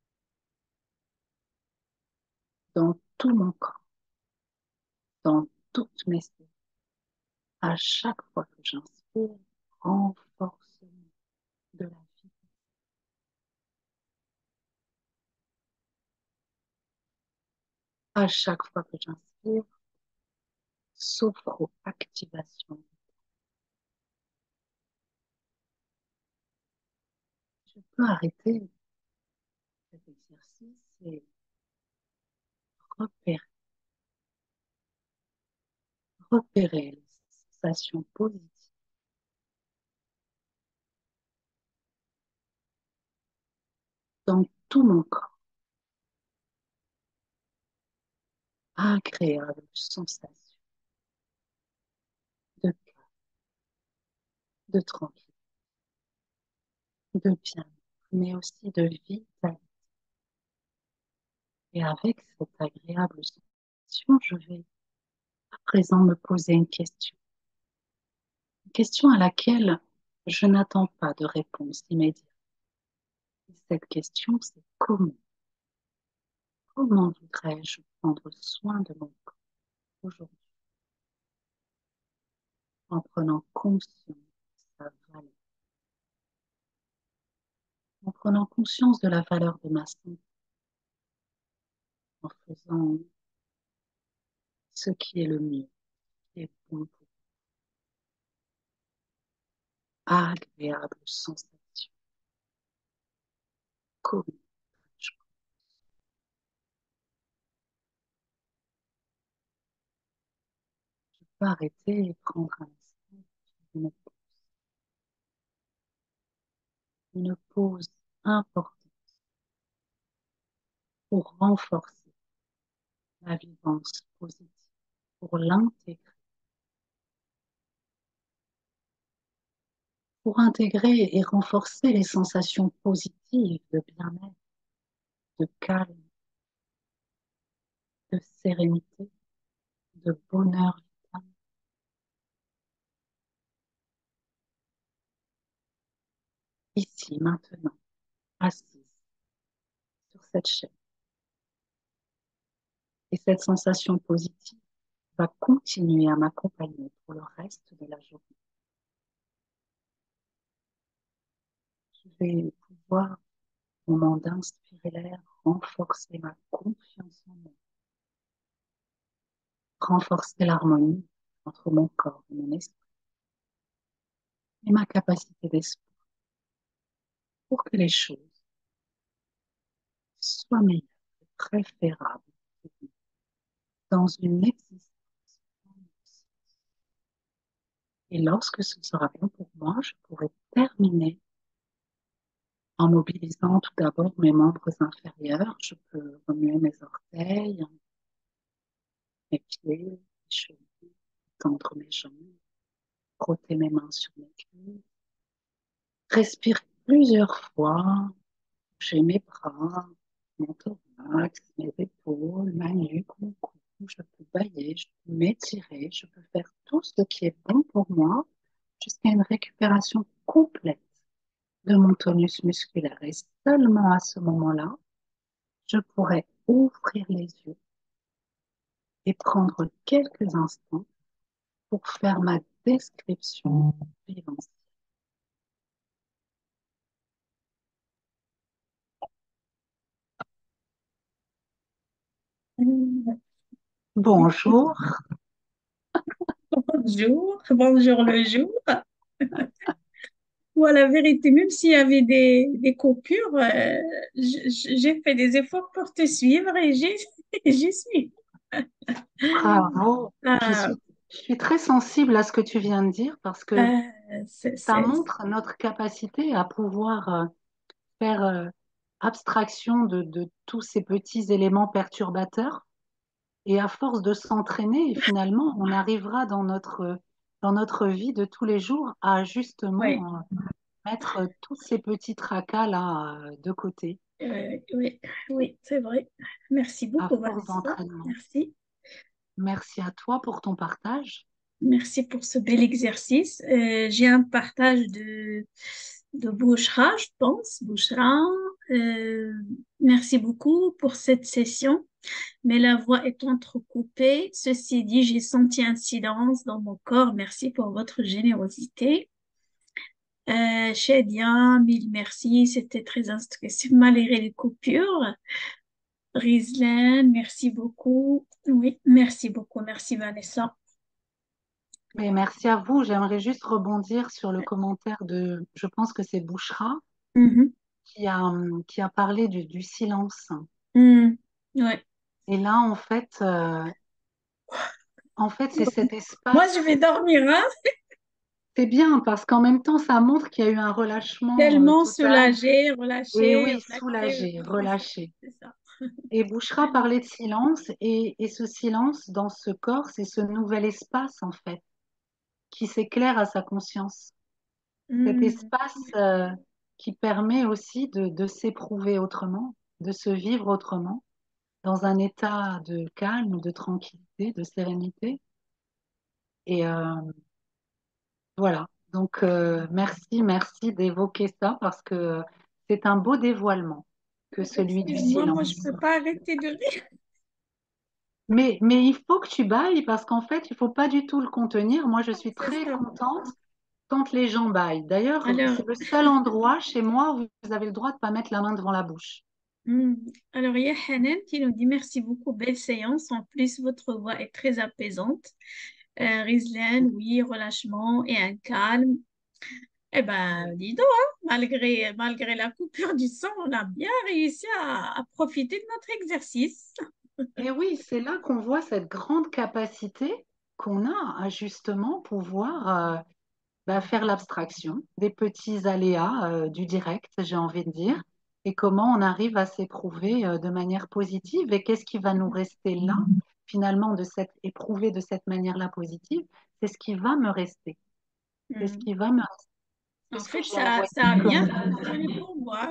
dans tout mon corps, dans toutes mes cellules. À chaque fois que j'inspire, renforcement de la vie. À chaque fois que j'inspire, sophro-activation. Je peux arrêter cet exercice et repérer, repérer les sensations positives dans tout mon corps. Agréable sensation de calme, de tranquille, de bien, mais aussi de vitalité. Et avec cette agréable sensation, je vais à présent me poser une question. Une question à laquelle je n'attends pas de réponse immédiate. Et cette question, c'est comment? Comment voudrais-je prendre soin de mon corps aujourd'hui en prenant conscience de sa valeur, en prenant conscience de la valeur de ma santé, en faisant ce qui est le mieux, qui est bon pour moi. Agréable sensation. Comment je peux arrêter et prendre un instant une pause, une pause importante pour renforcer la vivance positive, pour l'intégrer, pour intégrer et renforcer les sensations positives de bien-être, de calme, de sérénité, de bonheur vital. Ici, maintenant, assise sur cette chaise. Et cette sensation positive va continuer à m'accompagner pour le reste de la journée. Je vais pouvoir, au moment d'inspirer l'air, renforcer ma confiance en moi, renforcer l'harmonie entre mon corps et mon esprit, et ma capacité d'esprit pour que les choses soient meilleures et préférables dans une existence. Et lorsque ce sera bien pour moi, je pourrai terminer en mobilisant tout d'abord mes membres inférieurs. Je peux remuer mes orteils, mes pieds, mes cheveux, tendre mes jambes, frotter mes mains sur mes cuisses, respirer plusieurs fois, bouger mes bras, mon thorax, mes épaules, ma nuque, mon cou. Je peux bailler, je peux m'étirer, je peux faire tout ce qui est bon pour moi jusqu'à une récupération complète de mon tonus musculaire. Et seulement à ce moment-là, je pourrais ouvrir les yeux et prendre quelques instants pour faire ma description vivante. Mm. Bonjour. Bonjour, bonjour le jour. Moi, la vérité, même s'il y avait des, des coupures, euh, j- j- j'ai fait des efforts pour te suivre et j'y j'y suis. Bravo. Je Ah, suis, je suis très sensible à ce que tu viens de dire parce que euh, c'est, ça c'est- montre notre capacité à pouvoir euh, faire euh, abstraction de, de tous ces petits éléments perturbateurs. Et à force de s'entraîner, finalement, on arrivera dans notre, dans notre vie de tous les jours à ouais, justement euh, mettre tous ces petits tracas-là euh, de côté, euh, oui, oui, c'est vrai. Merci à beaucoup, force Vanessa. d'entraînement. Merci. Merci à toi pour ton partage. Merci pour ce bel exercice. Euh, j'ai un partage de, de Bouchra, je pense. Bouchra, euh, merci beaucoup pour cette session, mais la voix est entrecoupée. Ceci dit, j'ai senti un silence dans mon corps. Merci pour votre générosité. Euh, Shadia, mille merci, c'était très instructif malgré les coupures. Rizlan, merci beaucoup. Oui, merci beaucoup. Merci Vanessa. Mais merci à vous. J'aimerais juste rebondir sur le commentaire de, je pense que c'est Bouchra, Mhm. qui a, hum, qui a parlé du, du silence. Mhm. Ouais. Et là, en fait, euh, en fait, c'est cet Moi, espace. je vais dormir, hein? C'est bien parce qu'en même temps, ça montre qu'il y a eu un relâchement euh, Tellement total. soulagée, Et relâchée, oui, relaxée. soulagé, Oui, c'est ça. relâché. C'est ça. Et Bouchra parlait de silence, et, et ce silence dans ce corps, c'est ce nouvel espace, en fait, qui s'éclaire à sa conscience. Cet Mhm. espace euh, qui permet aussi de, de s'éprouver autrement, de se vivre autrement, dans un état de calme, de tranquillité, de sérénité. Et euh, voilà. Donc, euh, merci, merci d'évoquer ça parce que c'est un beau dévoilement que celui du Excuse-moi, moi, je silence. peux pas arrêter de rire. Mais, mais il faut que tu bailles parce qu'en fait, il faut pas du tout le contenir. Moi, je suis C'est très ça. contente quand les gens baillent. D'ailleurs, Alors, c'est le seul endroit chez moi où vous avez le droit de pas mettre la main devant la bouche. hmm, alors, il y a Hanan qui nous dit merci beaucoup, belle séance. En plus, votre voix est très apaisante. Euh, Rizlan, oui, relâchement et un calme. Eh ben, dis donc, hein, malgré, malgré la coupure du sang, on a bien réussi à, à profiter de notre exercice. Et oui, c'est là qu'on voit cette grande capacité qu'on a à justement pouvoir euh, bah, faire l'abstraction des petits aléas euh, du direct, j'ai envie de dire, et comment on arrive à s'éprouver euh, de manière positive et qu'est-ce qui va nous rester là, finalement, de cette éprouver de cette manière-là positive, c'est ce qui va me rester, c'est ce Hmm. qui va me rester. En Qu'est-ce que fait, j'ai ça, envoyé ça a bien comme... fonctionné pour moi.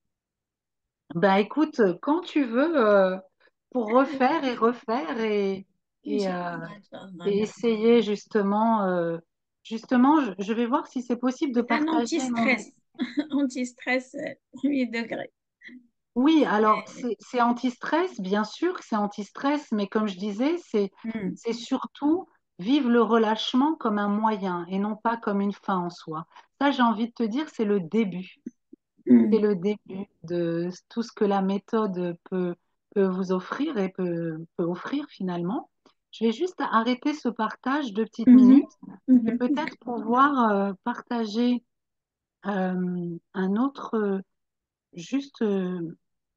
Ben écoute, quand tu veux, euh, pour refaire et refaire et, et, euh, Inch'Allah, Inch'Allah. et essayer justement, euh, justement, je, je vais voir si c'est possible de C'est un partager mon... anti-stress. Anti-stress, euh, premier degré. Oui, alors c'est c'est anti-stress, bien sûr que c'est anti-stress, mais comme je disais, c'est Hmm. c'est surtout vivre le relâchement comme un moyen et non pas comme une fin en soi. Ça, j'ai envie de te dire, c'est le début. C'est Hmm. le début de tout ce que la méthode peut, peut vous offrir et peut, peut offrir finalement. Je vais juste arrêter ce partage deux petites Mhm. minutes et Mhm. peut-être pouvoir euh, partager euh, un autre, euh, juste euh,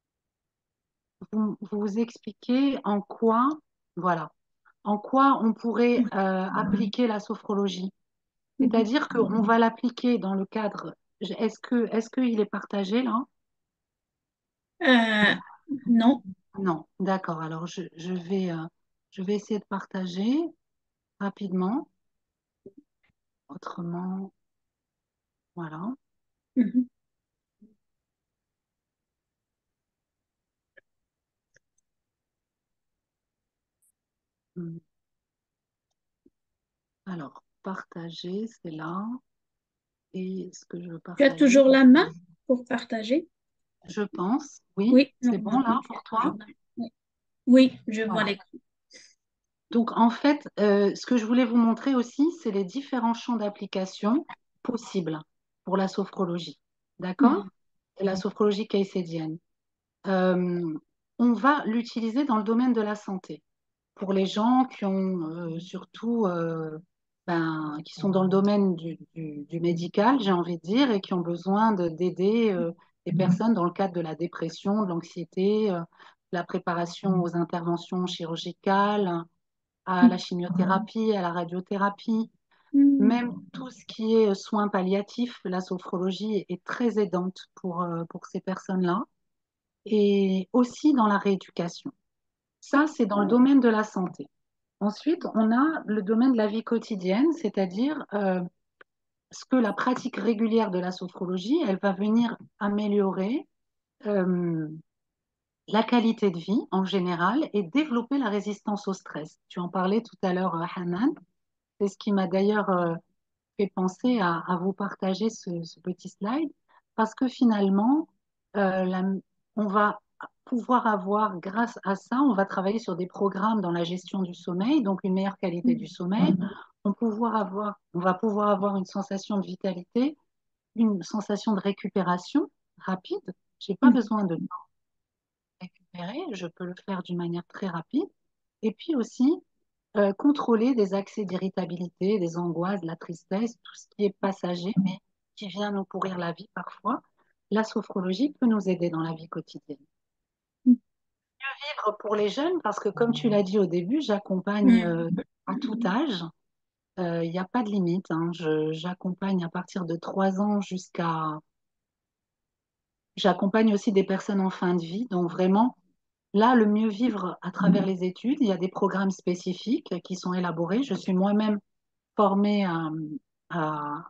vous, vous expliquer en quoi, voilà, en quoi on pourrait euh, appliquer la sophrologie. Mhm. C'est-à-dire qu'on va l'appliquer dans le cadre. Est-ce que, est-ce qu'il est partagé là? Euh, non. Non, d'accord. Alors, je, je vais, euh, je vais essayer de partager rapidement. Autrement, voilà. Mhm. Hmm. Alors, partager, c'est là. Et ce que je veux Tu as partager, toujours la main pour partager? je pense, oui, Oui, c'est bon normalement, là tu as pour toujours toi? la main. Oui, oui, je vois Voilà. l'écran. Donc, en fait, euh, ce que je voulais vous montrer aussi, c'est les différents champs d'application possibles pour la sophrologie. D'accord? Mhm. Et la sophrologie caïcédienne. Euh, on va l'utiliser dans le domaine de la santé. Pour les gens qui ont euh, surtout, euh, ben, qui sont dans le domaine du, du- du médical, j'ai envie de dire, et qui ont besoin de- d'aider euh, les personnes dans le cadre de la dépression, de l'anxiété, euh, de la préparation aux interventions chirurgicales, à la chimiothérapie, à la radiothérapie, Mhm. même tout ce qui est soins palliatifs, la sophrologie est très aidante pour, euh, pour ces personnes-là, et aussi dans la rééducation. Ça, c'est dans le domaine de la santé. Ensuite, on a le domaine de la vie quotidienne, c'est-à-dire euh, ce que la pratique régulière de la sophrologie, elle va venir améliorer euh, la qualité de vie en général et développer la résistance au stress. Tu en parlais tout à l'heure, euh, Hanan. C'est ce qui m'a d'ailleurs euh, fait penser à, à vous partager ce, ce petit slide, parce que finalement, euh, la- on va pouvoir avoir, grâce à ça, on va travailler sur des programmes dans la gestion du sommeil, donc une meilleure qualité du sommeil. On, pouvoir avoir, on va pouvoir avoir une sensation de vitalité, une sensation de récupération rapide. J'ai pas Mhm. besoin de récupérer, je peux le faire d'une manière très rapide. Et puis aussi, euh, contrôler des accès d'irritabilité, des angoisses, de la tristesse, tout ce qui est passager, mais qui vient nous pourrir la vie parfois. La sophrologie peut nous aider dans la vie quotidienne. Vivre pour les jeunes, parce que comme tu l'as dit au début, j'accompagne Mhm. euh, à tout âge. Euh, Il n'y a pas de limite, hein. Je- j'accompagne à partir de trois ans jusqu'à... J'accompagne aussi des personnes en fin de vie. Donc vraiment, là, le mieux vivre à travers les études, il y a des programmes spécifiques qui sont élaborés. Je suis moi-même formée à, à-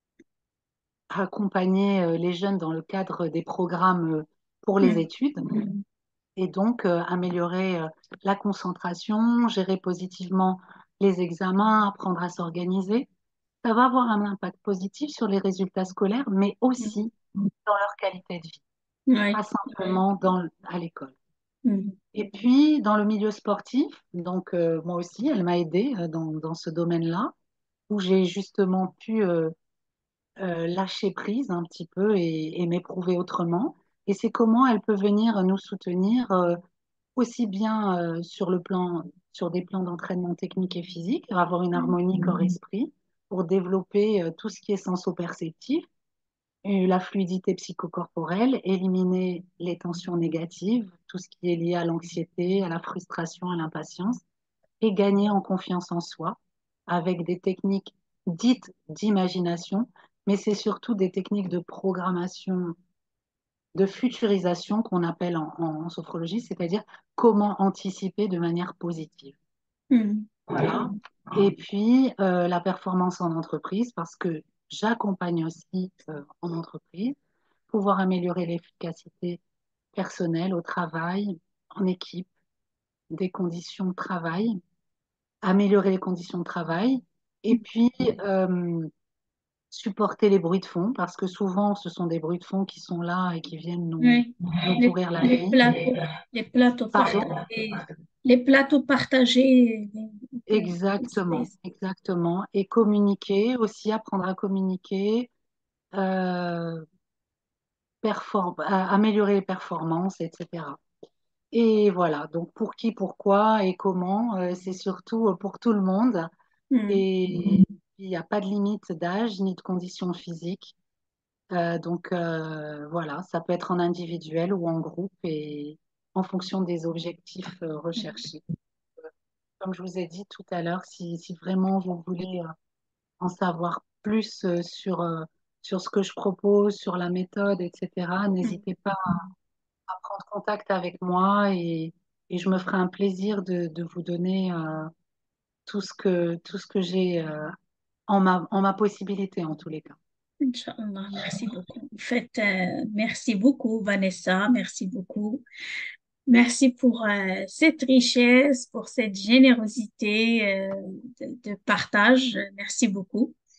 à accompagner euh, les jeunes dans le cadre des programmes euh, pour les Mhm. études et donc euh, améliorer euh, la concentration, gérer positivement les examens, apprendre à s'organiser. Ça va avoir un impact positif sur les résultats scolaires, mais Mhm. aussi dans leur qualité de vie, pas Ouais. simplement dans, à l'école. Mhm. Et puis, dans le milieu sportif, donc euh, moi aussi, elle m'a aidée euh, dans, dans ce domaine-là, où j'ai justement pu euh, euh, lâcher prise un petit peu et, et m'éprouver autrement. Et c'est comment elle peut venir nous soutenir euh, aussi bien euh, sur le plan, sur des plans d'entraînement technique et physique, avoir une harmonie corps-esprit pour développer euh, tout ce qui est sensoperceptif, et la fluidité psychocorporelle, éliminer les tensions négatives, tout ce qui est lié à l'anxiété, à la frustration, à l'impatience, et gagner en confiance en soi avec des techniques dites d'imagination, mais c'est surtout des techniques de programmation, de futurisation qu'on appelle en, en sophrologie, c'est-à-dire comment anticiper de manière positive. Mhm. Voilà. Et puis, euh, la performance en entreprise, parce que j'accompagne aussi euh, en entreprise, pouvoir améliorer l'efficacité personnelle au travail, en équipe, des conditions de travail, améliorer les conditions de travail, et puis euh, supporter les bruits de fond, parce que souvent ce sont des bruits de fond qui sont là et qui viennent nous, Oui. nous Les, pourrir la les vie. plateaux, les plateaux Pardon? partagés, les plateaux partagés. euh, Exactement, c'est- exactement. Et communiquer, aussi apprendre à communiquer, euh, perform- à améliorer les performances, et cetera. Et voilà, donc pour qui, pourquoi et comment, euh, c'est surtout euh, pour tout le monde. Hmm. Et il n'y a pas de limite d'âge ni de conditions physiques. Euh, donc euh, voilà, ça peut être en individuel ou en groupe et en fonction des objectifs euh, recherchés. Comme je vous ai dit tout à l'heure, si, si vraiment vous voulez euh, en savoir plus euh, sur, euh, sur ce que je propose, sur la méthode, et cetera, Hmm. n'hésitez pas à prendre contact avec moi et, et je me ferai un plaisir de, de vous donner euh, tout ce que, tout ce que j'ai euh, en ma, en ma possibilité en tous les cas. Inch'Allah, merci beaucoup. En fait, euh, merci beaucoup, Vanessa. Merci beaucoup. Merci pour euh, cette richesse, pour cette générosité euh, de, de partage. Merci beaucoup.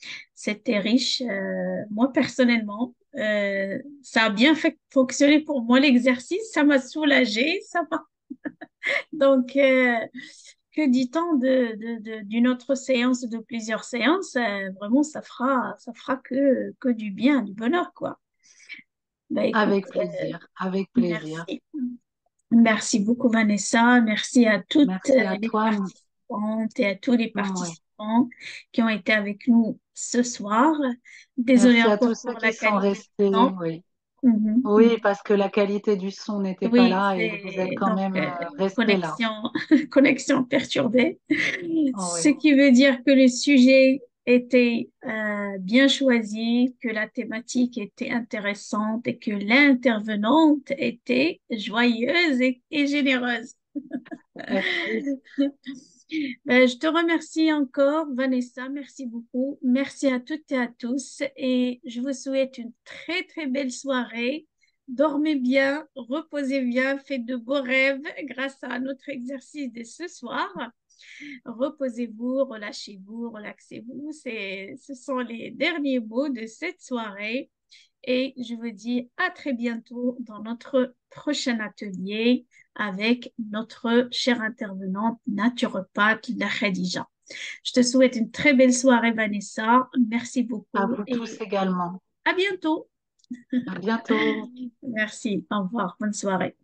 C'était riche. Euh, moi, personnellement, euh, ça a bien fait fonctionner pour moi l'exercice. Ça m'a soulagée. Ça m'a... Donc, euh, que dit-on de, de, de- d'une autre séance, de plusieurs séances? Euh, vraiment, ça fera, ça fera que, que du bien, du bonheur, quoi. Bah, écoute, Avec plaisir, avec plaisir. merci. Merci beaucoup, Vanessa. Merci à toutes euh, Merci à les toi. participantes et à tous les Ouais. participants qui ont été avec nous ce soir. Désolée Merci à tous encore ceux pour la qui sont qualité du restés. son. Oui. Mhm, Oui, mhm. parce que la qualité du son n'était pas Oui, là et vous êtes c'est quand donc même euh, euh, restés là. connexion, connexion perturbée. Oh, Ce oui. qui veut dire que le sujet était euh, bien choisi, que la thématique était intéressante et que l'intervenante était joyeuse et, et généreuse. Merci. Ben, je te remercie encore, Vanessa. Merci beaucoup. Merci à toutes et à tous. Et je vous souhaite une très, très belle soirée. Dormez bien, reposez bien, faites de beaux rêves grâce à notre exercice de ce soir. Reposez-vous, relâchez-vous, relaxez-vous. C'est, ce sont les derniers mots de cette soirée. Et je vous dis à très bientôt dans notre prochain atelier avec notre chère intervenante naturopathe, la Khadija. Je te souhaite une très belle soirée, Vanessa. Merci À beaucoup vous tous et également. à bientôt. À bientôt. Merci. Au revoir. Bonne soirée.